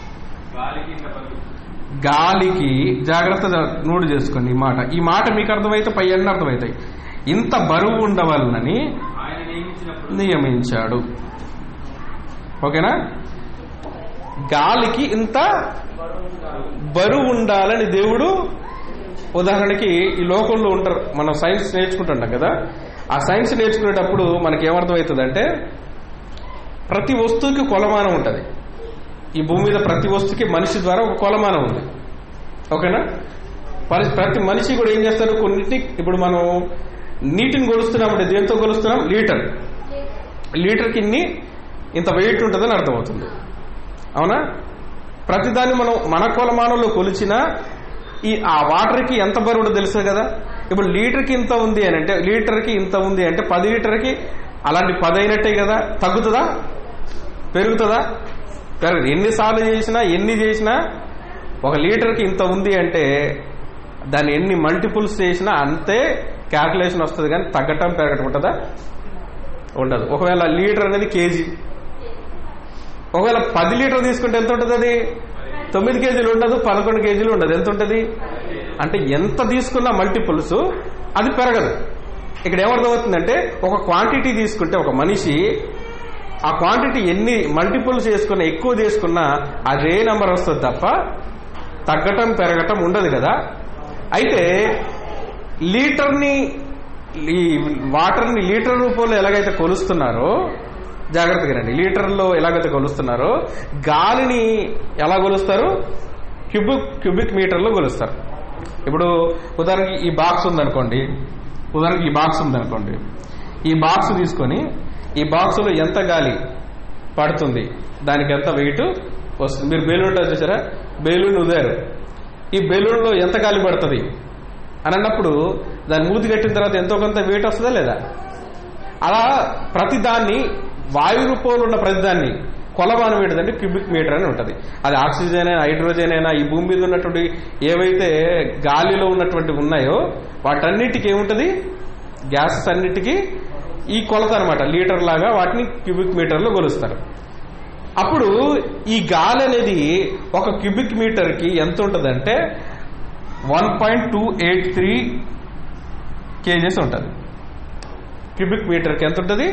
గాలికి జాగ్రత్త నోటు చేసుకోండి. ఈ మాట మీకు అర్థమైతే పై అన్ని అర్థమవుతాయి. ఇంత బరువు ఉండవాలని నియమించాడు. ఓకేనా? గాలికి ఇంత బరువు ఉండాలని దేవుడు, ఉదాహరణకి ఈ లోకంలో ఉంటారు, మనం సైన్స్ నేర్చుకుంటుంటాం కదా, ఆ సైన్స్ నేర్చుకునేటప్పుడు మనకి ఏమర్థమవుతుందంటే ప్రతి వస్తువుకి కొలమానం ఉంటుంది. ఈ భూమి మీద ప్రతి వస్తువుకి మనిషి ద్వారా ఒక కొలమానం ఉంది. ఓకేనా? ప్రతి మనిషి కూడా ఏం చేస్తారు, కొన్నింటిని ఇప్పుడు మనం నీటిని కొలుస్తున్నామంటే దేంతో కొలుస్తున్నాం? లీటర్కి ఇంత వెయిట్ ఉంటుందని అర్థమవుతుంది. అవునా? ప్రతిదాన్ని మనం మన కొలమానంలో కొలిచినా ఆ వాటర్కి ఎంత బరువు తెలుసు కదా. ఇప్పుడు లీటర్కి ఇంత ఉంది అని అంటే, లీటర్కి ఇంత ఉంది అంటే 10 లీటర్కి అలాంటి 10 అయినట్టే కదా. తగ్గుతుందా? పెరుగుతుందా? పెరగదు. ఎన్నిసార్లు చేసినా ఎన్ని చేసినా 1 లీటర్కి ఇంత ఉంది అంటే దాన్ని ఎన్ని మల్టిపుల్స్ చేసినా అంతే క్యాల్కులేషన్ వస్తుంది, కానీ తగ్గటం పెరగటం ఉంటుందా? ఉండదు. ఒకవేళ లీటర్ అనేది కేజీ, ఒకవేళ 10 లీటర్ తీసుకుంటే ఎంత ఉంటుంది? అది 9 కేజీలు ఉండదు, 11 కేజీలు ఉండదు. ఎంత ఉంటుంది అంటే ఎంత తీసుకున్నా మల్టిపుల్స్ అది పెరగదు. ఇక్కడ ఏమర్థమవుతుందంటే ఒక క్వాంటిటీ తీసుకుంటే ఒక మనిషి ఆ క్వాంటిటీ ఎన్ని మల్టిపుల్స్ చేసుకున్నా ఎక్కువ తీసుకున్నా అదే నెంబర్ వస్తుంది తప్ప తగ్గటం పెరగటం ఉండదు కదా. అయితే ఈ వాటర్ని లీటర్ రూపంలో ఎలాగైతే కొలుస్తున్నారో, జాగ్రత్తగా రండి, లీటర్లో ఎలాగైతే కొలుస్తున్నారో గాలిని ఎలా కొలుస్తారు? క్యూబిక్ మీటర్లో కొలుస్తారు. ఇప్పుడు ఉదాహరణకి ఈ బాక్స్ ఉందనుకోండి, ఈ బాక్స్ తీసుకొని ఈ బాక్సులో ఎంత గాలి పడుతుంది, దానికి ఎంత వెయిట్ వస్తుంది. మీరు బెలూన్ చూసారా? బెలూన్ ఉదారు, ఈ బెలూన్లో ఎంత గాలి పడుతుంది అని అన్నప్పుడు దాన్ని మూతి కట్టిన తర్వాత ఎంతో కొంత వెయిట్ వస్తుందా లేదా? అలా ప్రతిదాన్ని వాయు రూపంలో ఉన్న ప్రతిదాన్ని కొలమానం ఏంటంటే క్యూబిక్ మీటర్ అని ఉంటుంది. అది ఆక్సిజన్ అయినా హైడ్రోజన్ అయినా ఈ భూమి మీద ఉన్నటువంటి ఏవైతే గాలిలో ఉన్నటువంటి ఉన్నాయో వాటన్నిటికీ ఏముంటుంది? గ్యాసెస్ అన్నిటికీ ఈ కొలత అనమాట. లీటర్ లాగా వాటిని క్యూబిక్ మీటర్లో కొలుస్తారు. అప్పుడు ఈ గాలి అనేది ఒక క్యూబిక్ మీటర్కి ఎంత ఉంటుందంటే 1.283 కేజెస్ ఉంటుంది. క్యూబిక్ మీటర్కి ఎంత ఉంటుంది?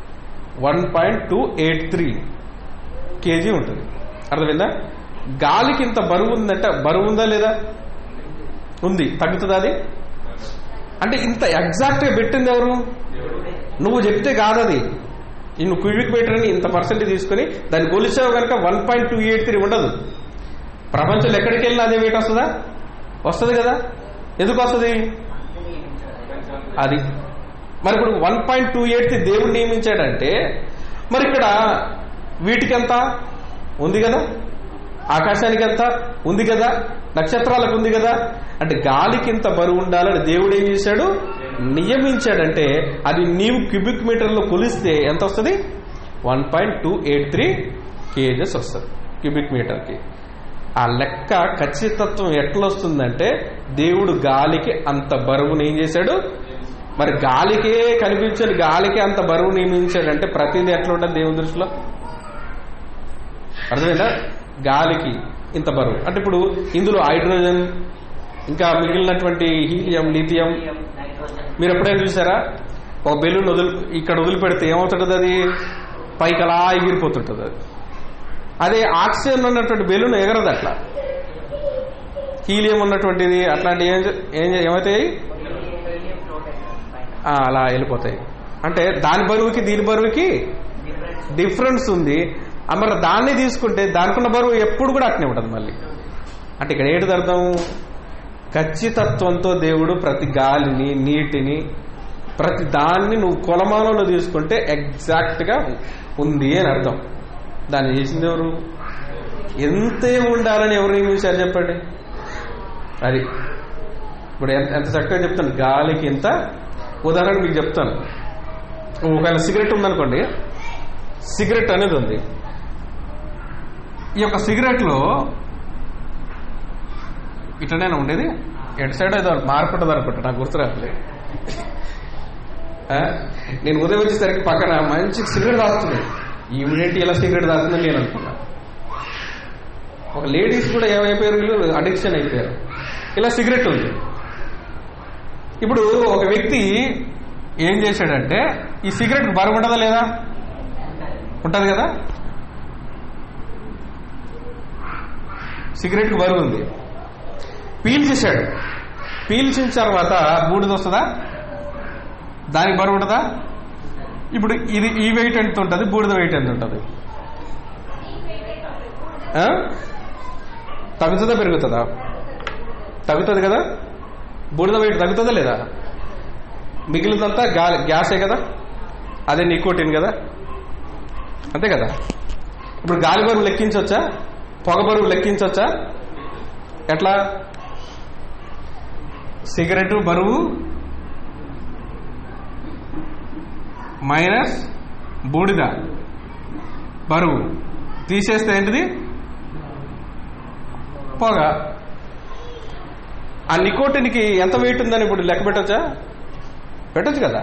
1.283 కేజీ ఉంటుంది. అర్థమైందా? గాలికి ఇంత బరువు ఉందంటే బరువు ఉందా లేదా? ఉంది. తగ్గుతుందా అది? అంటే ఇంత ఎగ్జాక్ట్ గా పెట్టింది ఎవరు? నువ్వు చెప్తే కాదు అది. నువ్వు క్యూబిక్ మీటర్ అని ఇంత పర్సెంట్ తీసుకుని దాన్ని కొలిచావు కనుక 1.283 ఉండదు. ప్రపంచంలో ఎక్కడికి వెళ్ళినా అదే వెయిట్ వస్తుందా? వస్తుంది కదా. ఎందుకు వస్తుంది అది? మరి ఇప్పుడు 1.283 దేవుడు నియమించాడంటే మరి ఇక్కడ వీటికెంత ఉంది కదా, ఆకాశానికి ఎంత ఉంది కదా, నక్షత్రాలకు ఉంది కదా. అంటే గాలికి ఇంత బరువు ఉండాలని దేవుడు ఏం చేశాడు? నియమించాడంటే అది నీవు క్యూబిక్ మీటర్లో కొలిస్తే ఎంత వస్తుంది? 1.283 కేజెస్ వస్తుంది క్యూబిక్ మీటర్కి. ఆ లెక్క ఖచ్చితత్వం ఎట్లా వస్తుందంటే దేవుడు గాలికి అంత బరువుని ఏం చేశాడు? మరి గాలికే కనిపించని గాలికి అంత బరువు నియమించాడంటే ప్రతిదీ ఎట్లా ఉంటుంది దేవుని దృష్టిలో? అర్థమైందా? గాలికి ఇంత బరువు అంటే ఇప్పుడు ఇందులో హైడ్రోజన్ ఇంకా మిగిలినటువంటి హీలియం, లిథియం మీరు ఎప్పుడైనా చూసారా? ఒక బెలూన్ ఇక్కడ వదిలిపెడితే ఏమవుతుంటుంది? అది పైకి అలా ఎగిరిపోతుంటుంది. అది అదే ఆక్సిజన్ ఉన్నటువంటి బెలూన్ ఎగరదు. అట్లా హీలియం ఉన్నటువంటిది అట్లాంటి ఏమవుతాయి? అలా వెళ్ళిపోతాయి. అంటే దాని బరువుకి దీని బరువుకి డిఫరెన్స్ ఉంది. మరి దాన్ని తీసుకుంటే దానికున్న బరువు ఎప్పుడు కూడా అట్నే ఉంటుంది మళ్ళీ. అంటే ఇక్కడ ఏంటిది అర్థం? ఖచ్చితత్వంతో దేవుడు ప్రతి గాలిని, నీటిని, ప్రతి దాన్ని నువ్వు కొలమానంలో తీసుకుంటే ఎగ్జాక్ట్ గా ఉంది అని అర్థం. దాన్ని చేసింది ఎవరు? ఎంతే ఉండాలని ఎవరు నియమించారు చెప్పండి? అది ఇప్పుడు ఎంత చక్కగా చెప్తాను. గాలికి ఇంత. ఉదాహరణ మీకు చెప్తాను. ఒకవేళ సిగరెట్ ఉందనుకోండి, సిగరెట్ అనేది ఉంది. ఈ యొక్క సిగరెట్ లో ఇట్లనే ఉండేది, ఎటు సైడ్ ఏదో మార్పుంటుంది అనుకుంటా, నాకు గుర్తు రావట్లేదు. నేను ఉదయం వచ్చేసరికి పక్కన మంచి సిగరెట్ తాగుతుంది. ఈవిడేంటి ఇలా సిగరెట్ తాగుతుందని నేను అనుకున్నా. ఒక లేడీస్ కూడా ఏమైపోయారు, వీళ్ళు అడిక్షన్ అయిపోయారు. ఇలా సిగరెట్ ఉంది. ఇప్పుడు ఒక వ్యక్తి ఏం చేశాడంటే ఈ సిగరెట్ బరువు ఉంటుందా లేదా? ఉంటుంది కదా. సిగరెట్ కి బరువు ఉంది. పీల్చేశాడు. పీల్చిన తర్వాత బూడిద వస్తుందా? దానికి బరువు ఉంటుందా? ఇప్పుడు ఇది ఈ వెయిట్ ఎంత ఉంటుంది, బూడిద వెయిట్ ఎంత ఉంటుంది? తగ్గుతుందా పెరుగుతుందా? తగ్గుతుంది కదా. బూడిద వెయిట్ తగ్గుతుందా లేదా? మిగిలినంతా గ్యాసే కదా, అదే నికోటిన్ కదా, అంతే కదా. ఇప్పుడు గాలి బరువు లెక్కించవచ్చా, పొగ బరువు లెక్కించవచ్చా? ఎట్లా? సిగరెట్ బరువు మైనస్ బూడిద బరువు తీసేస్తే ఏంటిది? పొగ. ఆ నికోటిన్కి ఎంత వెయిట్ ఉందని ఇప్పుడు లెక్క పెట్టవచ్చా? పెట్టచ్చు కదా,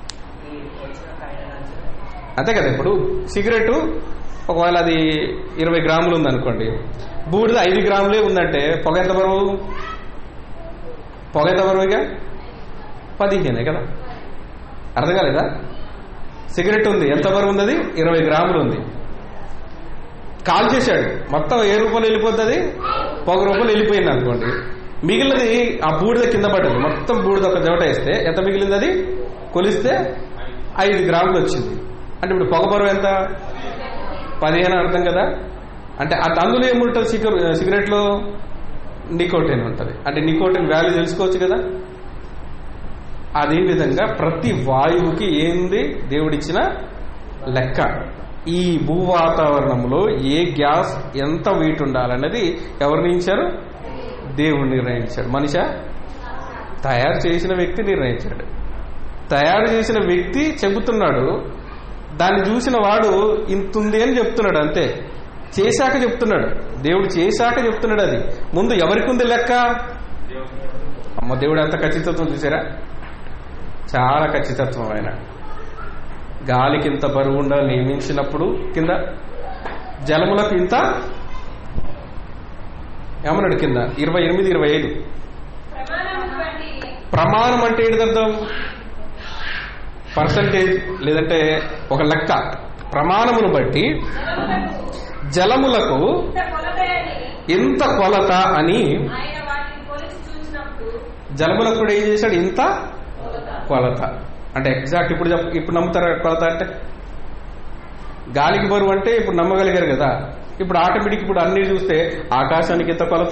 అంతే కదా. ఇప్పుడు సిగరెట్ ఒకవేళ అది 20 గ్రాములు ఉందనుకోండి, బూడిద 5 గ్రాములే ఉందంటే పొగ ఎంత బరువు? పొగ ఎంత బరువుగా? 15 కదా. అర్థం కాలేదా? సిగరెట్ ఉంది, ఎంత బరువు ఉంది? అది 20 గ్రాములు ఉంది. కాల్ చేశాడు, మొత్తం ఏ రూపంలో వెళ్ళిపోతుంది? పొగ రూపంలో వెళ్ళిపోయింది అనుకోండి. మిగిలినది ఆ బూడిద కింద పడ్డది, మొత్తం బూడిద ఒక జవట వేస్తే ఎంత మిగిలింది? అది కొలిస్తే 5 గ్రాములు వచ్చింది. అంటే ఇప్పుడు పొగ బరువు ఎంత? 15 అర్థం కదా. అంటే అందులో ఏముంటుంది? సిగరెట్లో నికోటిన్ ఉంటుంది. అంటే నికోటిన్ వాల్యూ తెలుసుకోవచ్చు కదా. అదేవిధంగా ప్రతి వాయువుకి ఏంది దేవుడిచ్చిన లెక్క. ఈ భూ వాతావరణంలో ఏ గ్యాస్ ఎంత వెయిట్ ఉండాలన్నది ఎవరు నిర్ణయించారు? దేవుడు నిర్ణయించాడు. మనిషి తయారు చేసిన వ్యక్తి నిర్ణయించాడు. తయారు చేసిన వ్యక్తి చెబుతున్నాడు, దాన్ని చూసిన వాడు ఇంతుంది అని చెప్తున్నాడు, అంతే. చేశాక చెప్తున్నాడు, దేవుడు చేశాక చెప్తున్నాడు. అది ముందు ఎవరికి ఉంది లెక్క? అమ్మ, దేవుడు ఎంత ఖచ్చితత్వం చూసారా? చాలా ఖచ్చితత్వం. ఆయన గాలికి ఇంత బరువు ఉండాలి నియమించినప్పుడు, కింద జలములకు ఇంత ఏమన్నాడు? కింద 28, 25 ప్రమాణం అంటే ఏంటి అర్థం? పర్సంటేజ్ లేదంటే ఒక లెక్క. ప్రమాణమును బట్టి జలములకు ఇంత కొలత అని, జలములకు కూడా ఏం చేశాడు? ఇంత కొలత. అంటే ఎగ్జాక్ట్. ఇప్పుడు నమ్ముతారా కొలత అంటే? గాలికి బరువు అంటే ఇప్పుడు నమ్మగలిగారు కదా. ఇప్పుడు ఆటోమేటిక్ ఇప్పుడు అన్ని చూస్తే ఆకాశానికి ఎంత కొలత?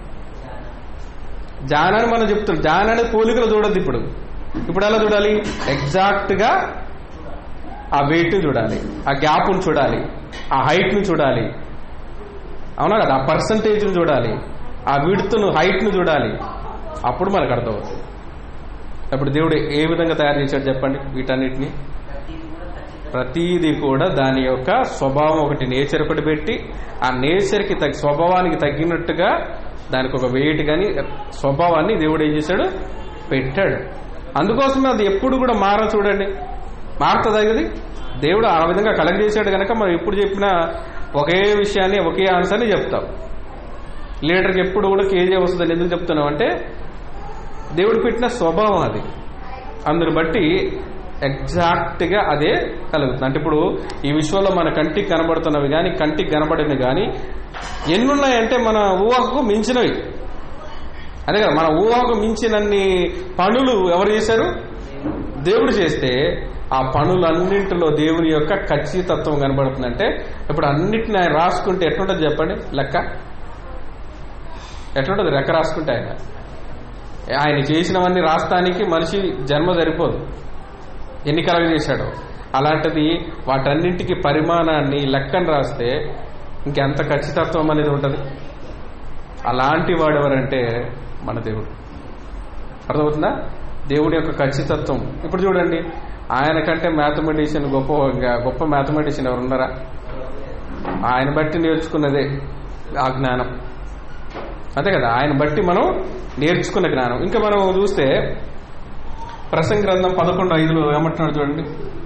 జానాన్ని మనం చెప్తున్నాం. జానాన్ని పోలికలు చూడద్దు. ఇప్పుడు ఎలా చూడాలి? ఎగ్జాక్ట్ గా ఆ వెయిట్ ని చూడాలి, ఆ గ్యాప్ ను చూడాలి, ఆ హైట్ ను చూడాలి, అవునా కదా. ఆ పర్సంటేజ్ ను చూడాలి, ఆ విడ్త్ ను, హైట్ ను చూడాలి. అప్పుడు మనకు అర్థమవుతుంది. అప్పుడు దేవుడు ఏ విధంగా తయారు చేశాడు చెప్పండి? వీటన్నిటిని ప్రతీది కూడా దాని యొక్క స్వభావం ఒకటి, నేచర్ ఒకటి పెట్టి, ఆ నేచర్కి స్వభావానికి తగ్గినట్టుగా దానికి ఒక వెయిట్ కానీ స్వభావాన్ని దేవుడు ఏం చేశాడు? పెట్టాడు. అందుకోసమే అది ఎప్పుడు కూడా మారదు. చూడండి, మారుతుంది అది. దేవుడు ఆ విధంగా కలెక్ట్ చేశాడు కనుక మనం ఎప్పుడు చెప్పినా ఒకే విషయాన్ని, ఒకే ఆన్సర్ని చెప్తాం. లీటర్కి ఎప్పుడు కూడా కేజీ వస్తుందని ఎందుకు చెప్తున్నాం అంటే దేవుడు పెట్టిన స్వభావం అది. అందుని బట్టి ఎగ్జాక్ట్ గా అదే కలుగుతుంది. అంటే ఇప్పుడు ఈ విశ్వంలో మన కంటికి కనబడుతున్నవి కానీ, కంటికి కనబడినవి కానీ ఎన్నున్నాయంటే మన ఊహకు మించినవి. అదే కదా, మన ఊహకు మించినన్ని పనులు ఎవరు చేశారు? దేవుడు చేస్తే ఆ పనులన్నింటిలో దేవుని యొక్క ఖచ్చితత్వం కనబడుతుందంటే ఇప్పుడు అన్నిటిని ఆయన రాసుకుంటే ఎట్లుంటుంది చెప్పండి? లెక్క ఎట్లుంటుంది? లెక్క రాసుకుంటే ఆయన చేసినవన్నీ రాస్తానికి మనిషి జన్మ సరిపోదు, ఎన్ని కలగ చేశాడో. అలాంటిది వాటన్నింటికి పరిమాణాన్ని లెక్కను రాస్తే ఇంకెంత ఖచ్చితత్వం అనేది ఉంటుంది. అలాంటి వాడెవరంటే మన దేవుడు. అర్థమవుతుందా? దేవుడి యొక్క ఖచ్చితత్వం. ఇప్పుడు చూడండి, ఆయన కంటే మ్యాథమెటిషియన్ గొప్ప మ్యాథమెటిషియన్ ఎవరు ఉన్నారా? ఆయన బట్టి నేర్చుకున్నదే ఆ జ్ఞానం, అంతే కదా. ఆయన బట్టి మనం నేర్చుకున్న జ్ఞానం. ఇంకా మనం చూస్తే ప్రసంగి గ్రంథం 11:5 ఏమంటున్నాడు చూడండి.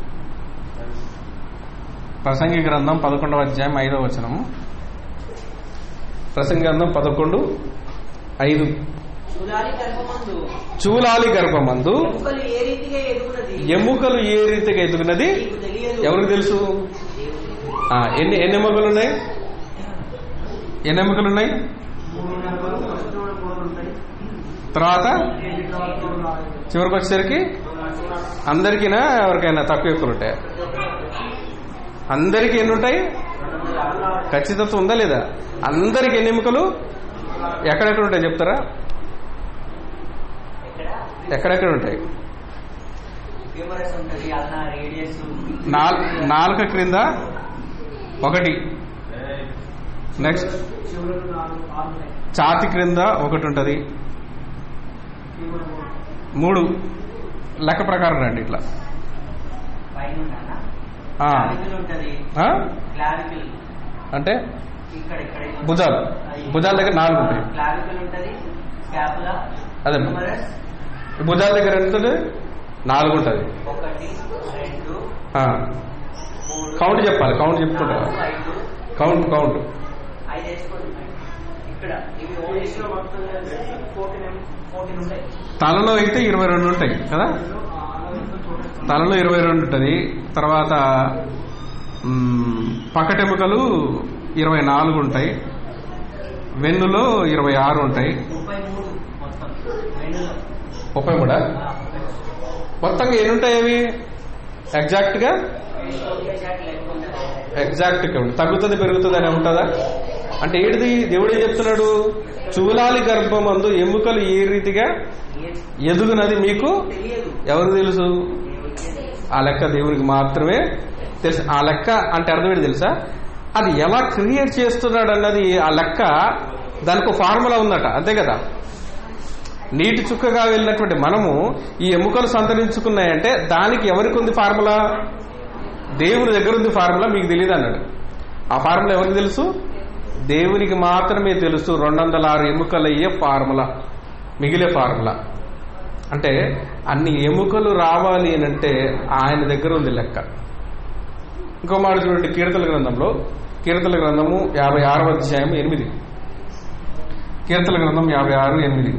ప్రసంగి గ్రంథం 11వ అధ్యాయం 5వ వచనం. ప్రసంగి గ్రంథం 11:5 చూలాలి గర్భమందు ఎముకలు ఏ రీతిగా ఎదుగునది ఎవరికి తెలుసు? ఎన్ని ఎముకలు ఉన్నాయి? ఎన్ని ఎముకలు ఉన్నాయి? తర్వాత చివరికి వచ్చేసరికి అందరికీనా ఎవరికైనా తక్కువ ఎక్కువలు ఉంటాయా? అందరికీ ఎన్ని ఉంటాయి? ఖచ్చితత్వం ఉందా లేదా? అందరికి ఎన్ని ఎముకలు ఎక్కడెక్కడ ఉంటాయి చెప్తారా? ఎక్కడెక్కడ ఉంటాయి? నాలుక క్రింద ఒకటి, నెక్స్ట్ ఛాతి క్రింద ఒకటి ఉంటుంది, 3 లెక్క ప్రకారం రండి ఇట్లా. అంటే భుజాల దగ్గర 4 ఉంటాయి. అదే భుజాల దగ్గర ఎంత 4 ఉంటుంది. కౌంట్ చెప్పాలి, కౌంట్ చెప్పుకుంటా. కౌంట్ తలలో అయితే 22 ఉంటాయి కదా. తలలో 22 ఉంటుంది. తర్వాత పక్కటెముకలు 24 ఉంటాయి. వెన్నులో 26 ఉంటాయి. 33 మొత్తంగా ఎన్ని ఉంటాయి అవి? ఎగ్జాక్ట్ గా తగ్గుతుంది పెరుగుతుంది అని ఉంటుందా? అంటే ఏడిది దేవుడు ఏం చెప్తున్నాడు? చూలాలి గర్భమందు ఎముకలు ఏ రీతిగా ఎదుగునది మీకు ఎవరు తెలుసు? ఆ లెక్క దేవునికి మాత్రమే తెలుసు. ఆ లెక్క అంటే అర్థం ఏంటి తెలుసా? అది ఎలా క్రియేట్ చేస్తున్నాడు అన్నది ఆ లెక్క, దానికి ఒక ఫార్ములా ఉందట, అంతే కదా. నీటి చుక్కగా వెళ్ళినటువంటి మనము ఈ ఎముకలు సంతరించుకున్నాయంటే దానికి ఎవరికి ఉంది ఫార్ములా? దేవుని దగ్గర ఉంది ఫార్ములా. మీకు తెలియదు అన్నాడు. ఆ ఫార్ములా ఎవరికి తెలుసు? దేవునికి మాత్రమే తెలుసు. 206 ఎముకలయ్యే ఫార్ములా, మిగిలే ఫార్ములా. అంటే అన్ని ఎముకలు రావాలి అనంటే ఆయన దగ్గర ఉంది లెక్క. ఇంకో మాట చూడండి, కీర్తనల గ్రంథంలో, కీర్తనల గ్రంథము 56వ అధ్యాయం 8. కీర్తనల గ్రంథం 56:8.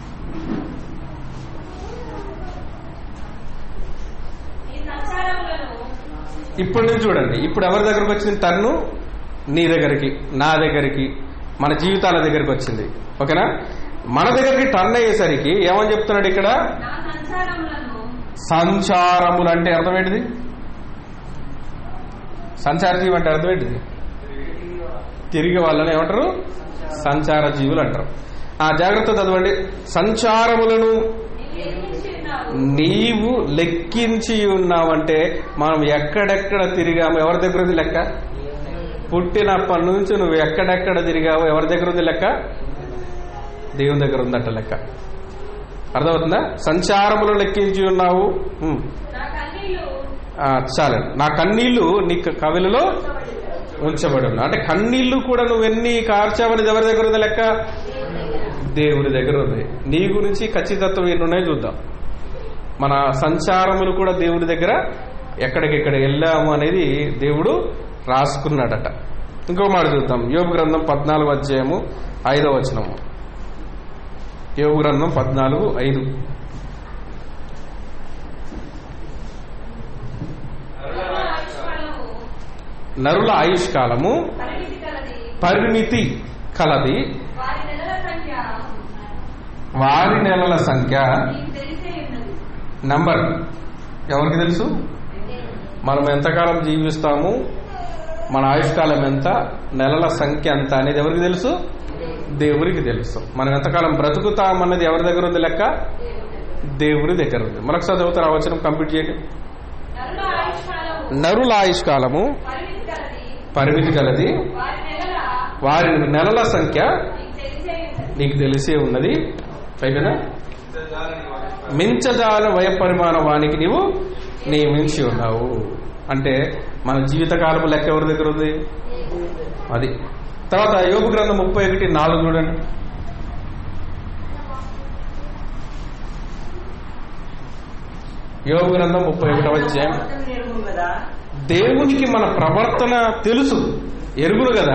ఇప్పుడు నుంచి చూడండి, ఇప్పుడు ఎవరి దగ్గరకు వచ్చింది టర్ను? నీ దగ్గరికి, నా దగ్గరికి, మన జీవితాల దగ్గరికి వచ్చింది. ఓకేనా? మన దగ్గరికి టర్న్ అయ్యేసరికి ఏమని చెప్తున్నాడు ఇక్కడ? సంచారములు అంటే అర్థం ఏంటిది? సంచార జీవి అంటే అర్థం ఏంటిది? తిరిగి వాళ్ళని ఏమంటారు? సంచార జీవులు అంటారు. ఆ జాగ్రత్త చదవండి. సంచారములను నీవు లెక్కించి ఉన్నావంటే మనం ఎక్కడెక్కడ తిరిగాము, ఎవరి దగ్గర ఉంది లెక్క? పుట్టినప్పటి నుంచి నువ్వు ఎక్కడెక్కడ తిరిగావు, ఎవరి దగ్గర ఉంది లెక్క? దేవుని దగ్గర ఉందట లెక్క. అర్థమవుతుందా? సంచారములు లెక్కించి ఉన్నావు. చాలండి. నా కన్నీళ్లు నీ కవిలలో ఉంచబడి ఉన్నా అంటే కన్నీళ్లు కూడా నువ్వు ఎన్ని కార్చావని ఎవరి దగ్గర ఉంది లెక్క? దేవుని దగ్గర ఉంది. నీ గురించి ఖచ్చితత్వం ఎన్ని ఉన్నాయో చూద్దాం. మన సంచారములు కూడా దేవుని దగ్గర ఎక్కడికెక్కడ వెళ్ళాము అనేది దేవుడు రాసుకున్నాడట. ఇంకో మాట చూద్దాం. యోబు గ్రంథం 14వ అధ్యాయము 5వ వచనము. యోబు గ్రంథం 14:5. నరుల ఆయుష్కాలము పరిమితి కలది, వారి నెలల సంఖ్య నంబర్ ఎవరికి తెలుసు? మనం ఎంతకాలం జీవిస్తాము, మన ఆయుష్కాలం ఎంత, నెలల సంఖ్య ఎంత అనేది ఎవరికి తెలుసు? దేవునికి తెలుసు. మనం ఎంతకాలం బ్రతుకుతామన్నది ఎవరి దగ్గర ఉంది లెక్క? దేవుని దగ్గర ఉంది. మరొకసారి చదువుతారు ఆ వచనం, కంప్లీట్ చేయండి. నరుల ఆయుష్కాలము పరిమితి కలది, వారి నెలల సంఖ్య నీకు తెలిసే ఉన్నది. అయిపోయినా? మించజాల వయ పరిమాణ వానికి నీవు నియమించి ఉన్నావు. అంటే మన జీవితకాలపు లెక్క ఎవరి దగ్గర ఉంది? అది. తర్వాత యోబు గ్రంథం 31:4 చూడండి. యోబు గ్రంథం 31వ అధ్యాయం. దేవునికి మన ప్రవర్తన తెలుసు, ఎరుగును కదా.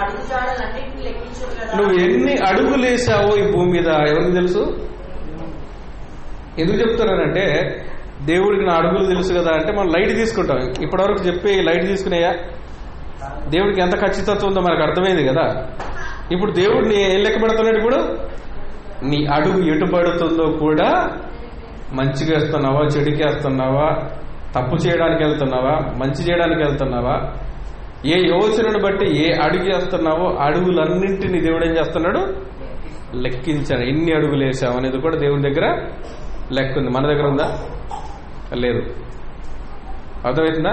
నువ్వు ఎన్ని అడుగులేసావో ఈ భూమి మీద ఎవరికి తెలుసు? ఎందుకు చెప్తున్నానంటే దేవుడికి నా అడుగులు తెలుసు కదా అంటే మనం లైట్ తీసుకుంటాం. ఇప్పటివరకు చెప్పే లైట్ తీసుకునేయా? దేవుడికి ఎంత ఖచ్చితత్వం ఉందో మనకు అర్థమైంది కదా. ఇప్పుడు దేవుడిని ఏం లెక్క పెడుతున్నాడు? ఇప్పుడు నీ అడుగు ఎటు పడుతుందో కూడా మంచిగా వేస్తున్నావా, చెడుకి వేస్తున్నావా, తప్పు చేయడానికి వెళ్తున్నావా, మంచి చేయడానికి వెళ్తున్నావా, ఏ యోచనను బట్టి ఏ అడుగు వేస్తున్నావో అడుగులన్నింటినీ దేవుడు ఏం చేస్తున్నాడు? లెక్కించాడు. ఎన్ని అడుగులు వేసావు అనేది కూడా దేవుని దగ్గర లెక్క ఉంది. మన దగ్గర ఉందా? లేదు. అర్థమవుతుందా?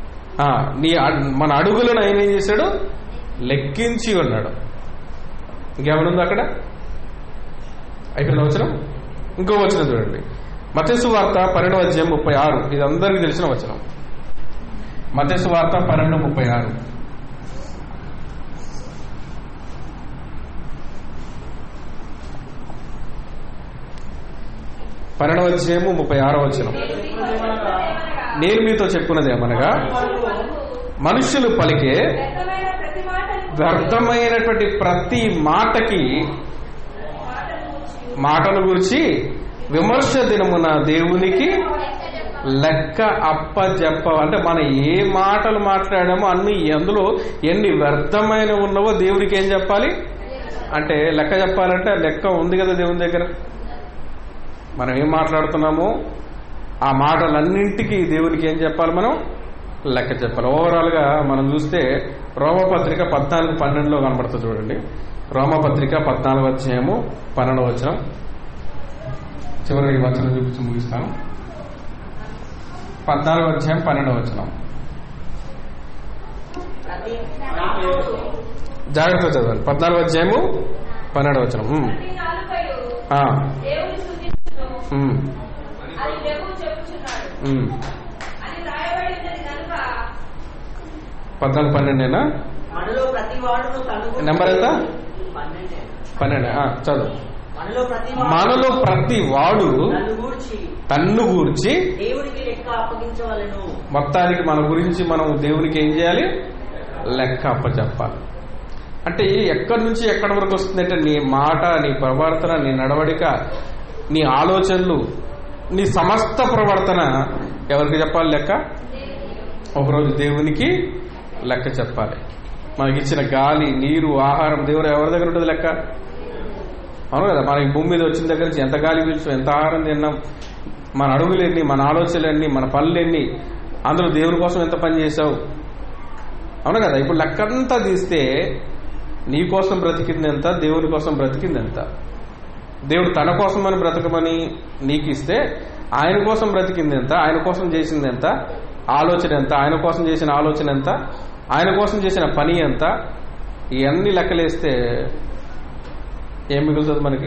మన అడుగులను ఆయన ఏం చేశాడు? లెక్కించి ఉన్నాడు. ఇంకేమనుంది అక్కడ? అయిపోయిన వచనం. ఇంకో వచనం చూడండి, మత్తయి సువార్త 12:36. ఇది అందరికీ తెలిసిన వచనం. మత్తయి సువార్త 12:36. 12:36. నేను మీతో చెప్పున్నదేమనగా మనుషులు పలికే వ్యర్థమైనటువంటి ప్రతి మాటను గురించి విమర్శ దినమున దేవునికి లెక్క అప్పజెప్ప. అంటే మనం ఏ మాటలు మాట్లాడామో అన్ని అందులో ఎన్ని వ్యర్థమైన ఉన్నావో దేవునికి ఏం చెప్పాలి అంటే లెక్క చెప్పాలంటే లెక్క ఉంది కదా దేవుని దగ్గర. మనం ఏం మాట్లాడుతున్నామో ఆ మాటలన్నింటికి దేవునికి ఏం చెప్పాలి? మనం లెక్క చెప్పాలి. ఓవరాల్ గా మనం చూస్తే రోమపత్రిక 14:12 కనబడుతుంది చూడండి. రోమపత్రిక 14:12 చివరి వచనం చూపించి ముగిస్తాను. 14:12 జాగ్రత్త చదవండి. 14:12 14:12 నెంబర్ ఎంత? 12. చదువు. మనలో ప్రతి వాడు తన్ను గూర్చి మొత్తానికి మన గురించి మనం దేవునికి ఏం చేయాలి? లెక్క అప్పచెప్పాలి. అంటే ఎక్కడి నుంచి ఎక్కడి వరకు వస్తుందంటే నీ మాట, నీ ప్రవర్తన, నీ నడవడిక, నీ ఆలోచనలు, నీ సమస్త ప్రవర్తన ఎవరికి చెప్పాలి లెక్క? ఒకరోజు దేవునికి లెక్క చెప్పాలి. మనకిచ్చిన గాలి, నీరు, ఆహారం దేవుడు ఎవరి దగ్గర ఉంటుంది లెక్క? అవును కదా. మన భూమి మీద వచ్చిన దగ్గర నుంచి ఎంత గాలి పీల్చాం, ఎంత ఆహారం తిన్నాం, మన అడుగులు ఎన్ని, మన ఆలోచనలు ఎన్ని, మన పనులు ఎన్ని, అందులో దేవుని కోసం ఎంత పని చేశావు, అవును కదా. ఇప్పుడు లెక్కంతా తీస్తే నీ కోసం బ్రతికింది ఎంత, దేవుని కోసం బ్రతికింది ఎంత? దేవుడు తన కోసం అని బ్రతకమని నీకు ఇస్తే ఆయన కోసం బ్రతికింది ఎంత, ఆయన కోసం చేసింది ఎంత, ఆలోచన ఎంత, ఆయన కోసం చేసిన ఆలోచన ఎంత, ఆయన కోసం చేసిన పని ఎంత, ఇవన్నీ లెక్కలేస్తే ఏం మిగులుతుంది మనకి?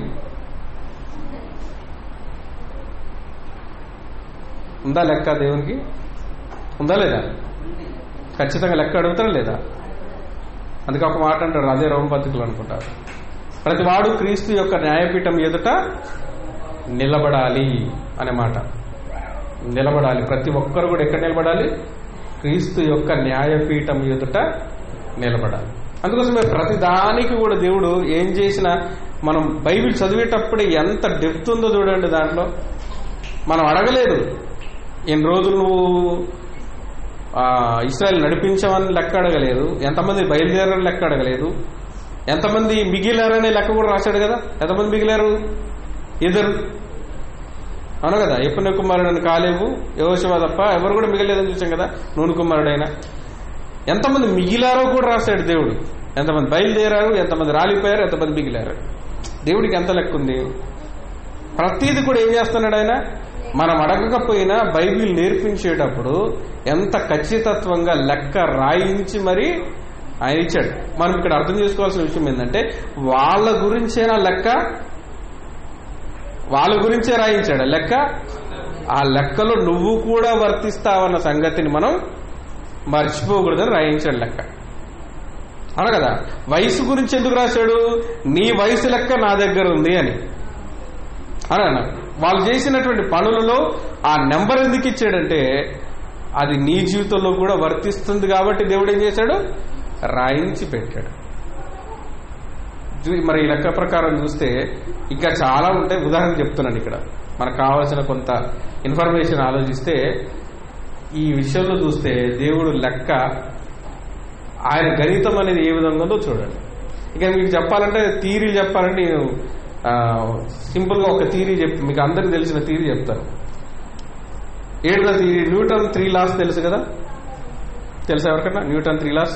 ఉందా లెక్క? దేవునికి ఉందా లేదా? ఖచ్చితంగా లెక్క అడుగుతారా లేదా? అందుకే ఒక మాట అంటారు, అదే రోమపత్రికలు అనుకుంటారు, ప్రతి వాడు క్రీస్తు యొక్క న్యాయపీఠం ఎదుట నిలబడాలి అనే మాట. నిలబడాలి. ప్రతి ఒక్కరు కూడా ఎక్కడ నిలబడాలి? క్రీస్తు యొక్క న్యాయపీఠం ఎదుట నిలబడాలి. అందుకోసమే ప్రతి దానికి కూడా దేవుడు ఏం చేసినా మనం బైబిల్ చదివేటప్పుడు ఎంత డెప్త్ ఉందో చూడండి. దాంట్లో మనం అడగలేదు ఎన్ని రోజులు నువ్వు ఇశ్రాయేలు నడిపించామని లెక్క అడగలేదు, ఎంతమంది బయలుదేరారని లెక్క అడగలేదు, ఎంతమంది మిగిలారనే లెక్క కూడా రాశాడు కదా. ఎంతమంది మిగిలారు? ఇద్దరు, అవును కదా. యెఫున్నె కుమారుడైన కాలేబు, యెహోషువ తప్ప ఎవరు కూడా మిగలేదని చూసాం కదా. నూను కుమారుడైన ఎంతమంది మిగిలారో కూడా రాశాడు దేవుడు. ఎంతమంది బయలుదేరారు, ఎంతమంది రాలిపోయారు, ఎంతమంది మిగిలారు. దేవుడికి ఎంత లెక్క ఉంది? ప్రతిది కూడా ఏం చేస్తున్నాడు ఆయన? మనం అడగకపోయినా బైబిల్ నేర్పించేటప్పుడు ఎంత ఖచ్చితత్వంగా లెక్క రాయించి మరి ఆయన ఇచ్చాడు. మనం ఇక్కడ అర్థం చేసుకోవాల్సిన విషయం ఏంటంటే వాళ్ళ గురించేనా లెక్క? వాళ్ళ గురించే రాయించాడు లెక్క. ఆ లెక్కలో నువ్వు కూడా వర్తిస్తావన్న సంగతిని మనం మర్చిపోకూడదని రాయించాడు లెక్క, అవును కదా. వయసు గురించి ఎందుకు రాశాడు? నీ వయసు లెక్క నా దగ్గర ఉంది అని. అవునా? వాళ్ళు చేసినటువంటి పనులలో ఆ నెంబర్ ఎందుకు ఇచ్చాడంటే అది నీ జీవితంలో కూడా వర్తిస్తుంది కాబట్టి దేవుడు ఏం చేశాడు? రాయించి పెట్టాడు. మరి ఈ లెక్క ప్రకారం చూస్తే ఇంకా చాలా ఉంటాయి. ఉదాహరణ చెప్తున్నాను ఇక్కడ. మనకు కావాల్సిన కొంత ఇన్ఫర్మేషన్ ఆలోచిస్తే ఈ విషయంలో చూస్తే దేవుడు లెక్క, ఆయన గణితం అనేది ఏ విధంగా ఉందో చూడండి. ఇక మీకు చెప్పాలంటే థియరీలు చెప్పాలంటే సింపుల్గా ఒక థియరీ మీకు అందరికి తెలిసిన థియరీ చెప్తాను. ఏంటో థియరీ? న్యూటన్ 3 లాస్ తెలుసు కదా? తెలుసా ఎవరికన్నా Newton 3 laws?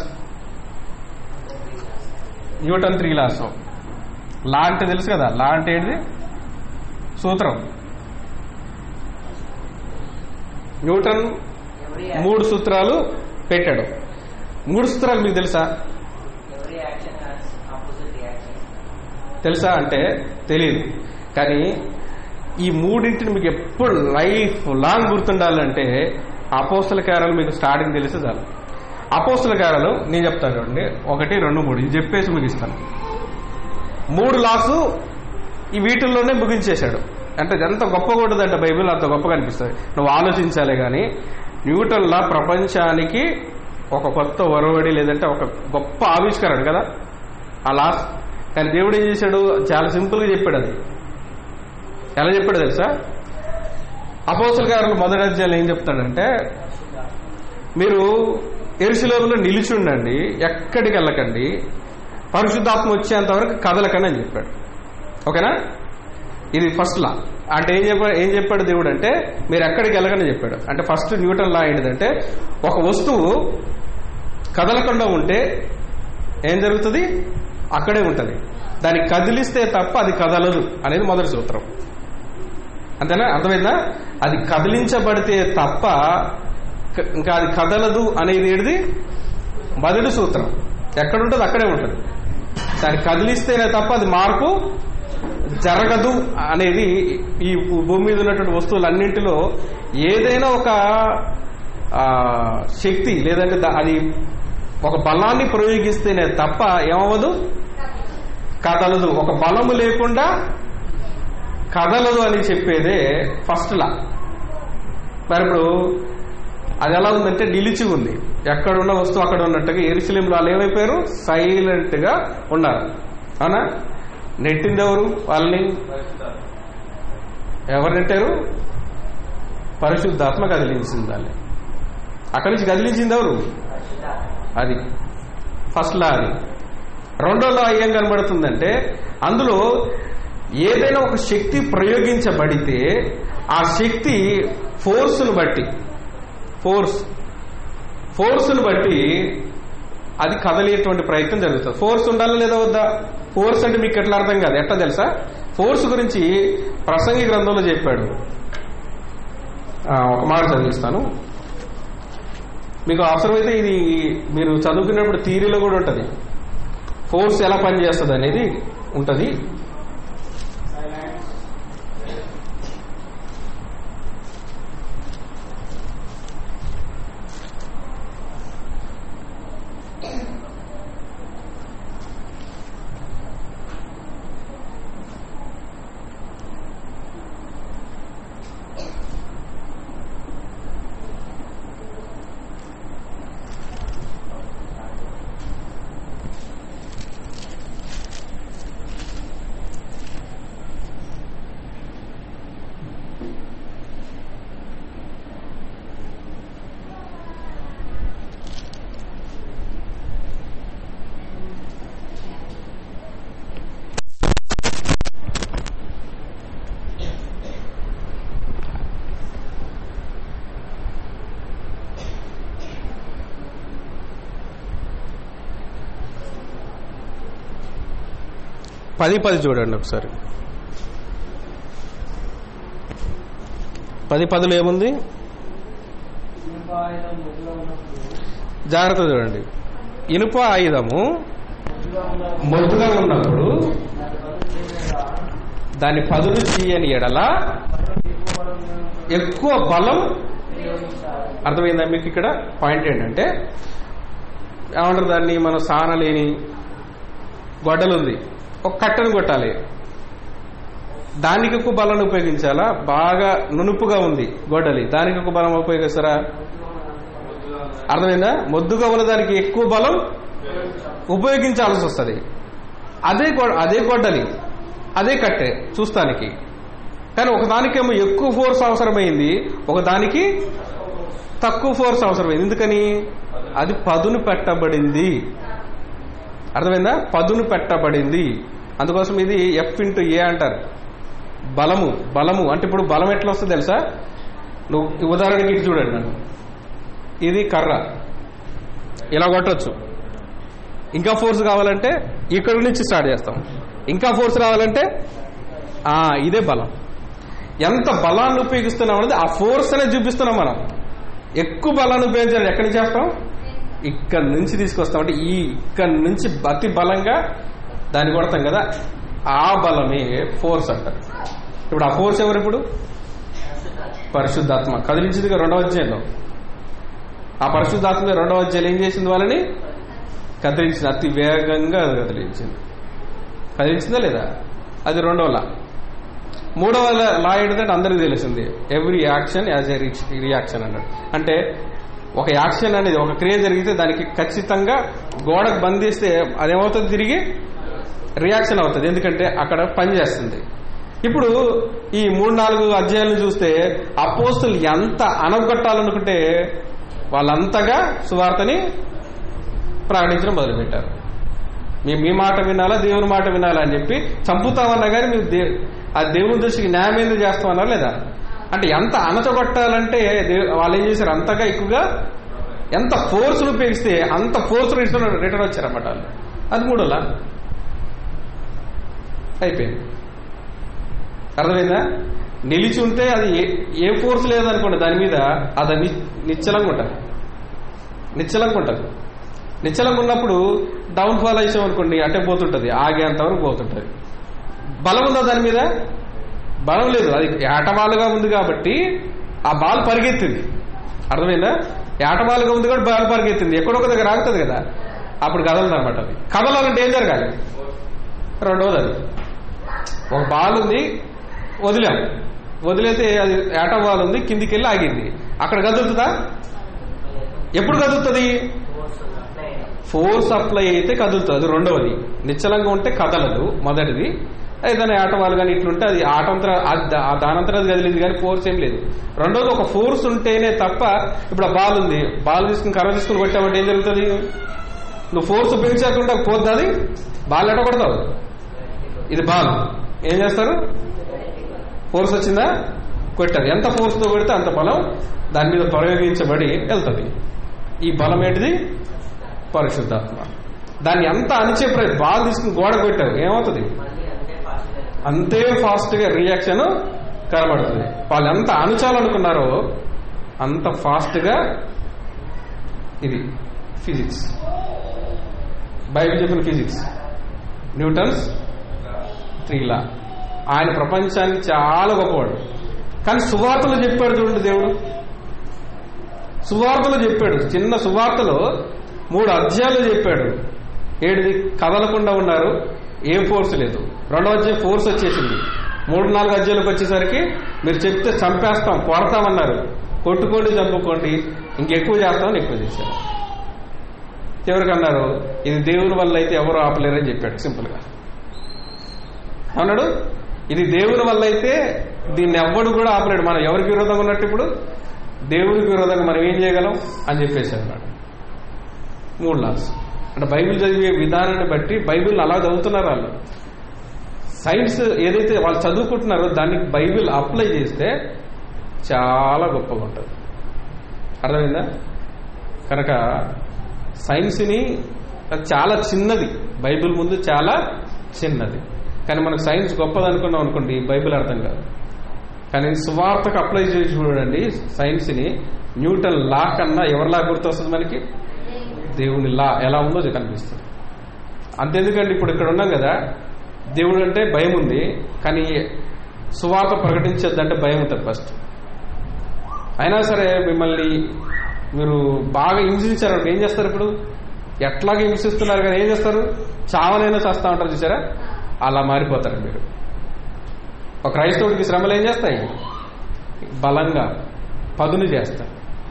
Newton 3 laws law అంటే తెలుసు కదా? లా అంటే ఏంటిది? సూత్రం. న్యూటన్ 3 సూత్రాలు పెట్టాడు. 3 సూత్రాలు మీకు తెలుసా? తెలుసా అంటే తెలియదు. కానీ ఈ మూడింటిని మీకు ఎప్పుడు లైఫ్ లాంగ్ గుర్తుండాలంటే అపోస్తల కార్యాలు మీకు స్టార్టింగ్ తెలిసి చాలు. అపోస్తల కార్యాలు నేను చెప్తాను చూడండి, 1, 2, 3 ఇది చెప్పేసి ముగిస్తాను. 3 లాసు ఈ వీటిల్లోనే ముగించేశాడు. అంటే ఎంత గొప్పగా ఉంటుందంటే బైబిల్ అంత గొప్పగా అనిపిస్తుంది. నువ్వు ఆలోచించాలే కానీ న్యూటన్ లా ప్రపంచానికి ఒక కొత్త ఒరవడి లేదంటే ఒక గొప్ప ఆవిష్కరణ కదా ఆ లాస్. కానీ దేవుడు ఏం చేశాడు? చాలా సింపుల్గా చెప్పాడు. అది ఎలా చెప్పాడు తెలుసా? అపోస్తల కార్యాలు 1వ అధ్యాయంలో ఏం చెప్తాడంటే, మీరు యెరూషలేములో నిలిచి ఉండండి, ఎక్కడికి వెళ్ళకండి, పరిశుద్ధాత్మ వచ్చేంత వరకు కదలకండి అని చెప్పాడు. ఓకేనా? ఇది ఫస్ట్ లా. అంటే ఏం చెప్పాడు దేవుడు అంటే, మీరు ఎక్కడికి వెళ్ళకని చెప్పాడు. అంటే ఫస్ట్ న్యూటన్ లా ఏంటిదంటే, ఒక వస్తువు కదలకుండా ఉంటే ఏం జరుగుతుంది? అక్కడే ఉంటుంది. దాన్ని కదిలిస్తే తప్ప అది కదలదు అనేది మొదటి సూత్రం. అంతేనా? అర్థమైందా? అది కదిలించబడితే తప్ప ఇంకా అది కదలదు అనేది ఏంటిది? మొదటి సూత్రం. ఎక్కడుంటుంది అక్కడే ఉంటుంది. దాన్ని కదిలిస్తేనే తప్ప అది మార్పు జరగదు అనేది ఈ భూమి మీద ఉన్నటువంటి వస్తువులన్నింటిలో ఏదైనా ఒక శక్తి లేదంటే అది ఒక బలాన్ని ప్రయోగిస్తేనే తప్ప ఏమవ్వదు? కదలదు. ఒక బలము లేకుండా కదలదు అని చెప్పేదే ఫస్ట్ లా. మరి ఇప్పుడు అది ఎలా ఉందంటే నిలిచి ఉంది. ఎక్కడున్న వస్తువు అక్కడ ఉన్నట్టుగా యెరూషలేములో వాళ్ళు ఏమైపోయారు? సైలెంట్ గా ఉన్నారు. అవునా? నెట్టింది ఎవరు వాళ్ళని? ఎవరు నెట్టారు? పరిశుద్ధాత్మ కదిలించింది వాళ్ళని. అక్కడి నుంచి కదిలించింది ఎవరు? అది ఫస్ట్ లా. అది రెండో లా ఏం కనబడుతుందంటే, అందులో ఏదైనా ఒక శక్తి ప్రయోగించబడితే ఆ శక్తి ఫోర్స్ను బట్టి అది కదలేటువంటి ప్రయత్నం జరుగుతుంది. ఫోర్స్ ఉండాలా లేదా వద్దా? ఫోర్స్ అంటే మీకు ఎట్లా అర్థం కాదు. ఎట్లా తెలుసా? ఫోర్స్ గురించి ప్రసంగి గ్రంథంలో చెప్పాడు. ఒక మాట చదివిస్తాను మీకు. అవసరమైతే ఇది మీరు చదువుకున్నప్పుడు థియరీలో కూడా ఉంటుంది. ఫోర్స్ ఎలా పనిచేస్తుంది అనేది ఉంటుంది. పది చూడండి ఒకసారి. 10:10 ఏముంది? జాగ్రత్త చూడండి. ఇనుప ఆయుధము మొద్దుగా ఉన్నప్పుడు దాన్ని పదును చేయని ఎడల ఎక్కువ బలం. అర్థమైందా మీకు? ఇక్కడ పాయింట్ ఏంటంటే, ఏమంటారు దాన్ని, మనం సానలేని గొడ్డలుంది, ఒక కట్టెను కొట్టాలి, దానికి ఎక్కువ బలాన్ని ఉపయోగించాలా? బాగా నునుపుగా ఉంది గొడ్డలి, దానికి ఎక్కువ బలం ఉపయోగిస్తారా? అర్థమైందా? మొద్దుగా ఉన్న దానికి ఎక్కువ బలం ఉపయోగించాల్సి వస్తుంది. అదే గొడ్డలి, అదే కట్టె చూస్తానికి. కానీ ఒకదానికేమో ఎక్కువ ఫోర్స్ అవసరమైంది, ఒకదానికి తక్కువ ఫోర్స్ అవసరమైంది. ఎందుకని? అది పదును పెట్టబడింది. అర్థమైందా? పదును పెట్టబడింది. అందుకోసం ఇది F*A అంటారు. బలము అంటే ఇప్పుడు బలం ఎట్లా వస్తుంది తెలుసా? నువ్వు ఉదాహరణకి ఇది చూడండి, నన్ను ఇది కర్ర ఇలా కొట్టచ్చు. ఇంకా ఫోర్స్ కావాలంటే ఇక్కడి నుంచి స్టార్ట్ చేస్తాం. ఇంకా ఫోర్స్ రావాలంటే ఇదే బలం. ఎంత బలాన్ని ఉపయోగిస్తున్నాం అనేది ఆ ఫోర్స్ అనేది చూపిస్తున్నాం. మనం ఎక్కువ బలాన్ని ఉపయోగించాలి ఎక్కడి నుంచి చేస్తాం? ఇక్కడి నుంచి తీసుకొస్తాం. అంటే ఇక్కడి నుంచి అతి బలంగా దాన్ని కొడతాం కదా, ఆ బలమే ఫోర్స్ అంటారు. ఇప్పుడు ఆ ఫోర్స్ ఎవరు? ఇప్పుడు పరిశుద్ధాత్మ కదిలించింది 2వ అధ్యాయంలో. ఆ పరిశుద్ధాత్మ 2వ అధ్యాయం ఏం చేసింది? వాళ్ళని కదిలించింది, అతి వేగంగా కదిలించిందా లేదా? అది 2వ లా. 3వ లా ఏంటంటే అందరికీ తెలిసింది, every action as a reaction అన్నాడు. అంటే ఒక యాక్షన్ అనేది, ఒక క్రియ జరిగితే దానికి ఖచ్చితంగా గోడకు బంధిస్తే అదేమవుతుంది? తిరిగి రియాక్షన్ అవుతుంది. ఎందుకంటే అక్కడ పని చేస్తుంది. ఇప్పుడు ఈ 3-4 అధ్యాయాలను చూస్తే అపోస్తులు ఎంత అనగొట్టాలనుకుంటే వాళ్ళంతగా సువార్తని ప్రకటించడం మొదలుపెట్టారు. మీ మాట వినాలా, దేవుని మాట వినాలా అని చెప్పి చంపుతామన్నా కానీ మీరు ఆ దేవుని దృష్టికి న్యాయం ఎందుకు చేస్తామన్నారు లేదా? అంటే ఎంత అణచగొట్టాలంటే వాళ్ళు ఏం చేశారు? అంతగా ఎక్కువగా ఎంత ఫోర్స్ను ఉపయోగిస్తే అంత ఫోర్స్ రిటర్న్ వచ్చారన్నమాట వాళ్ళు. అది 3లా అయిపోయింది. అర్థమైందా? నిలిచి ఉంటే అది ఏ ఫోర్స్ లేదనుకోండి దాని మీద, అది నిశ్చలంగా ఉంటుంది. నిశ్చలంగా ఉన్నప్పుడు డౌన్ ఫాల్ అయ్యాం అనుకోండి, అట్టే పోతుంటది, ఆగేంతవరకు పోతుంటది. బలం ఉందా దాని మీద? బలం లేదు. అది ఏటవాలుగా ఉంది కాబట్టి ఆ బాల్ పరిగెత్తింది. అర్థమైందా? ఏటవాలుగా ఉంది కాబట్టి బాల్ పరిగెత్తింది, ఎక్కడొక దగ్గర ఆగుతుంది కదా, అప్పుడు కదలదు అనమాట. అది కదలాలంటే ఏం జరగాలి? 2వది, అది ఒక బాల్ ఉంది, వదిలేస్తే అది ఏటం బాల్ ఉంది, కిందికి వెళ్ళి ఆగింది, అక్కడ కదులుతుందా? ఎప్పుడు కదులుతుంది? ఫోర్స్ అప్లై అయితే కదులుతుంది. అది 2వది. నిశ్చలంగా ఉంటే కదలదు మొదటిది. ఏదైనా ఆటవాళ్ళు కానీ ఇట్లుంటే అది దానంతరం అది కదిలింది కానీ ఫోర్స్ ఏం లేదు. 2వది ఒక ఫోర్స్ ఉంటేనే తప్ప. ఇప్పుడు ఆ బాల్ ఉంది, బాల్ తీసుకుని కర్ర తీసుకుని కొట్టామంటే ఏం జరుగుతుంది? నువ్వు ఫోర్స్ ఉపయోగించకుండా పోద్ది, అది బాల్ ఎట కొడతావు? ఇది బాల్ ఏం చేస్తారు? ఫోర్స్ వచ్చిందా? కొట్టారు. ఎంత ఫోర్స్తో కొడితే అంత బలం దాని మీద ప్రయోగించబడి వెళ్తుంది. ఈ బలం ఏంటిది? పరిశుద్ధాత్మ. దాన్ని ఎంత అణిచే బాల్ తీసుకుని గోడ కొట్టారు, ఏమవుతుంది? అంతే ఫాస్ట్ గా రియాక్షన్ కనబడుతుంది. వాళ్ళు ఎంత అణచాలనుకున్నారో అంత ఫాస్ట్ గా. ఇది ఫిజిక్స్, బైబిల్ చెప్పిన ఫిజిక్స్, న్యూటన్స్ 3 లా. ఆయన ప్రపంచానికి చాలా గొప్పవాడు. కానీ సువార్తలు చెప్పాడు చూడండి దేవుడు. సువార్తలు చెప్పాడు, చిన్న సువార్తలో 3 అధ్యాయాలు చెప్పాడు. ఏడిది? కదలకుండా ఉన్నారు, ఏం ఫోర్స్ లేదు. 2వ అధ్యాయం ఫోర్స్ వచ్చేసింది. 3-4 అధ్యాయులకు వచ్చేసరికి మీరు చెప్తే చంపేస్తాం, కొడతామన్నారు. కొట్టుకోండి, చంపుకోండి, ఇంకెక్కువ చేస్తామని ఎక్కువ చేశారు. చివరికి అన్నారు ఇది దేవుని వల్ల అయితే ఎవరు ఆపలేరని చెప్పాడు సింపుల్ గా. అన్నాడు ఇది దేవుని వల్ల అయితే దీన్ని ఎవ్వడు కూడా ఆపలేడు. మనం ఎవరికి విరోధంగా ఉన్నట్టు ఇప్పుడు దేవునికి విరోధంగా మనం ఏం చేయగలం అని చెప్పేసి అన్నాడు. 3 లాస్. అంటే బైబిల్ చదివే విధానాన్ని బట్టి బైబిల్ అలా చదువుతున్నారు వాళ్ళు. సైన్స్ ఏదైతే వాళ్ళు చదువుకుంటున్నారో దానికి బైబిల్ అప్లై చేస్తే చాలా గొప్పగా ఉంటుంది. అర్థమైందా? కనుక సైన్స్ని చాలా చిన్నది, బైబిల్ ముందు చాలా చిన్నది. కానీ మనకు సైన్స్ గొప్పది అనుకున్నాం అనుకోండి, బైబిల్ అర్థం కాదు. కానీ సువార్తకు అప్లై చేసి చూడండి సైన్స్ని, న్యూటన్ లా కన్నా ఎవరి లా గుర్తొస్తుంది మనకి? దేవుని లా ఎలా ఉందో కనిపిస్తుంది. అంతెందుకండి, ఇప్పుడు ఇక్కడ ఉన్నాం కదా, దేవుడు అంటే భయం ఉంది, కానీ సువార్త ప్రకటించద్దంటే భయం ఉంటుంది ఫస్ట్. అయినా సరే మిమ్మల్ని మీరు బాగా హింసించారంటే ఏం చేస్తారు? ఇప్పుడు ఎట్లాగా హింసిస్తున్నారు కానీ ఏం చేస్తారు? చావనైనా చేస్తా ఉంటారు చూసారా, అలా మారిపోతారు మీరు. ఒక క్రైస్తవుడికి శ్రమలు ఏం చేస్తాయి? బలంగా పదును చేస్తాయి,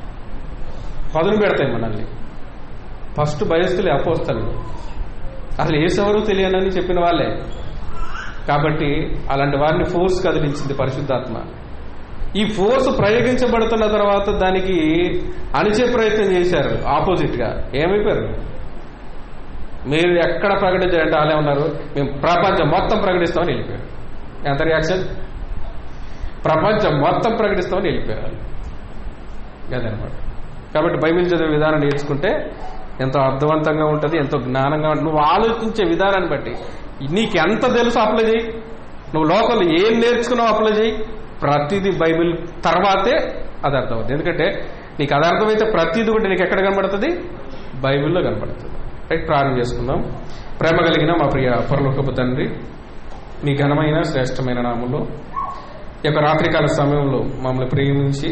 పదును పెడతాయి మనల్ని. ఫస్ట్ భయస్తులే అపోస్తలు, అసలు ఏసెవరూ తెలియనని చెప్పిన వాళ్ళే. కాబట్టి అలాంటి వారిని ఫోర్స్ కదిలించింది పరిశుద్ధాత్మ. ఈ ఫోర్స్ ప్రయోగించబడుతున్న తర్వాత దానికి అణిచే ప్రయత్నం చేశారు. ఆపోజిట్ గా ఏమైపోయారు? మీరు ఎక్కడ ప్రకటించారంటే వాళ్ళే ఉన్నారు, మేము ప్రపంచం మొత్తం ప్రకటిస్తామని వెళ్ళిపోయారు. ఎంత రియాక్షన్? ప్రపంచం మొత్తం ప్రకటిస్తామని వెళ్ళిపోయారు వాళ్ళు. అదనమాట. కాబట్టి బైబిల్ చదివే విధానం నేర్చుకుంటే ఎంతో అర్థవంతంగా ఉంటుంది, ఎంతో జ్ఞానంగా ఉంటుంది. నువ్వు ఆలోచించే విధానాన్ని బట్టి నీకు ఎంత తెలుసో అప్లై చేయి. నువ్వు లోకల్ ఏం నేర్చుకున్నావు అప్లై చేయి. ప్రతిదీ బైబిల్ తర్వాతే అది అర్థమవుతుంది. ఎందుకంటే నీకు అది అర్థమైతే ప్రతిదీ కూడా నీకు ఎక్కడ కనబడుతుంది? బైబిల్లో కనబడుతుంది. రైట్, ప్రారంభం చేసుకుందాం. ప్రేమ కలిగిన మా ప్రియ పరలోకపు తండ్రి, మీ ఘనమైన శ్రేష్టమైన నామంలో ఈ యొక్క రాత్రికాల సమయంలో మమ్మల్ని ప్రేమించి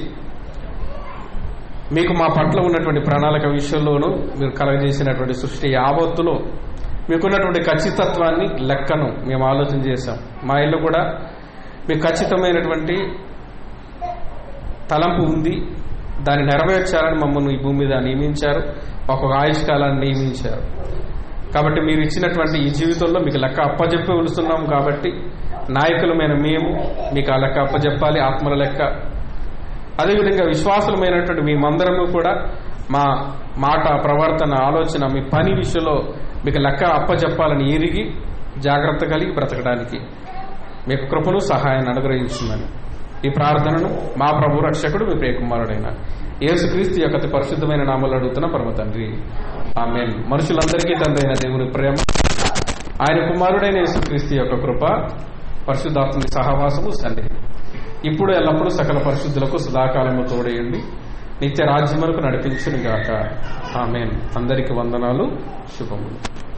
మీకు మా పట్ల ఉన్నటువంటి ప్రణాళిక విషయంలోనూ మీరు కలగజేసినటువంటి సృష్టి యావత్తులో మీకున్నటువంటి ఖచ్చితత్వాన్ని, లెక్కను మేము ఆలోచన చేశాం. మా ఇల్లు కూడా మీకు ఖచ్చితమైనటువంటి తలంపు ఉంది. దాన్ని నెరవేర్చాలని మమ్మల్ని ఈ భూమి మీద నియమించారు, ఒక ఆయుష్కాలాన్ని నియమించారు. కాబట్టి మీరు ఇచ్చినటువంటి ఈ జీవితంలో మీకు లెక్క అప్పజెప్పి వెళుతున్నాం. కాబట్టి నాయకులమైన మేము మీకు ఆ లెక్క అప్పజెప్పాలి, ఆత్మల లెక్క. అదేవిధంగా విశ్వాసులమైనటువంటి మేమందరము కూడా మా మాట, ప్రవర్తన, ఆలోచన, మీ పని విషయంలో మీకు లెక్క అప్పజెప్పాలని ఎరిగి జాగ్రత్త కలిగి బ్రతకడానికి మీకు కృపను, సహాయాన్ని అనుగ్రహించిందని ఈ ప్రార్థనను మా ప్రభు రక్షకుడు మీ ప్రియకుమారుడైన యేసుక్రీస్తు యొక్క అతి పరిశుద్ధమైన నామములో అడుగుతున్న పరమ తండ్రి, ఆమేన్. మనుషులందరికీ తండ్రి అయిన దేవుని ప్రేమ, ఆయన కుమారుడైన యేసుక్రీస్తు యొక్క కృప, పరిశుద్ధాత్మని సహవాసము, సన్నిధి ఇప్పుడు ఎల్లప్పుడూ సకల పరిశుద్ధులకు సదాకాలము తోడేయండి, నిత్య రాజ్యములకు నడిపించును గాక. ఆమేన్. అందరికి వందనాలు, శుభములు.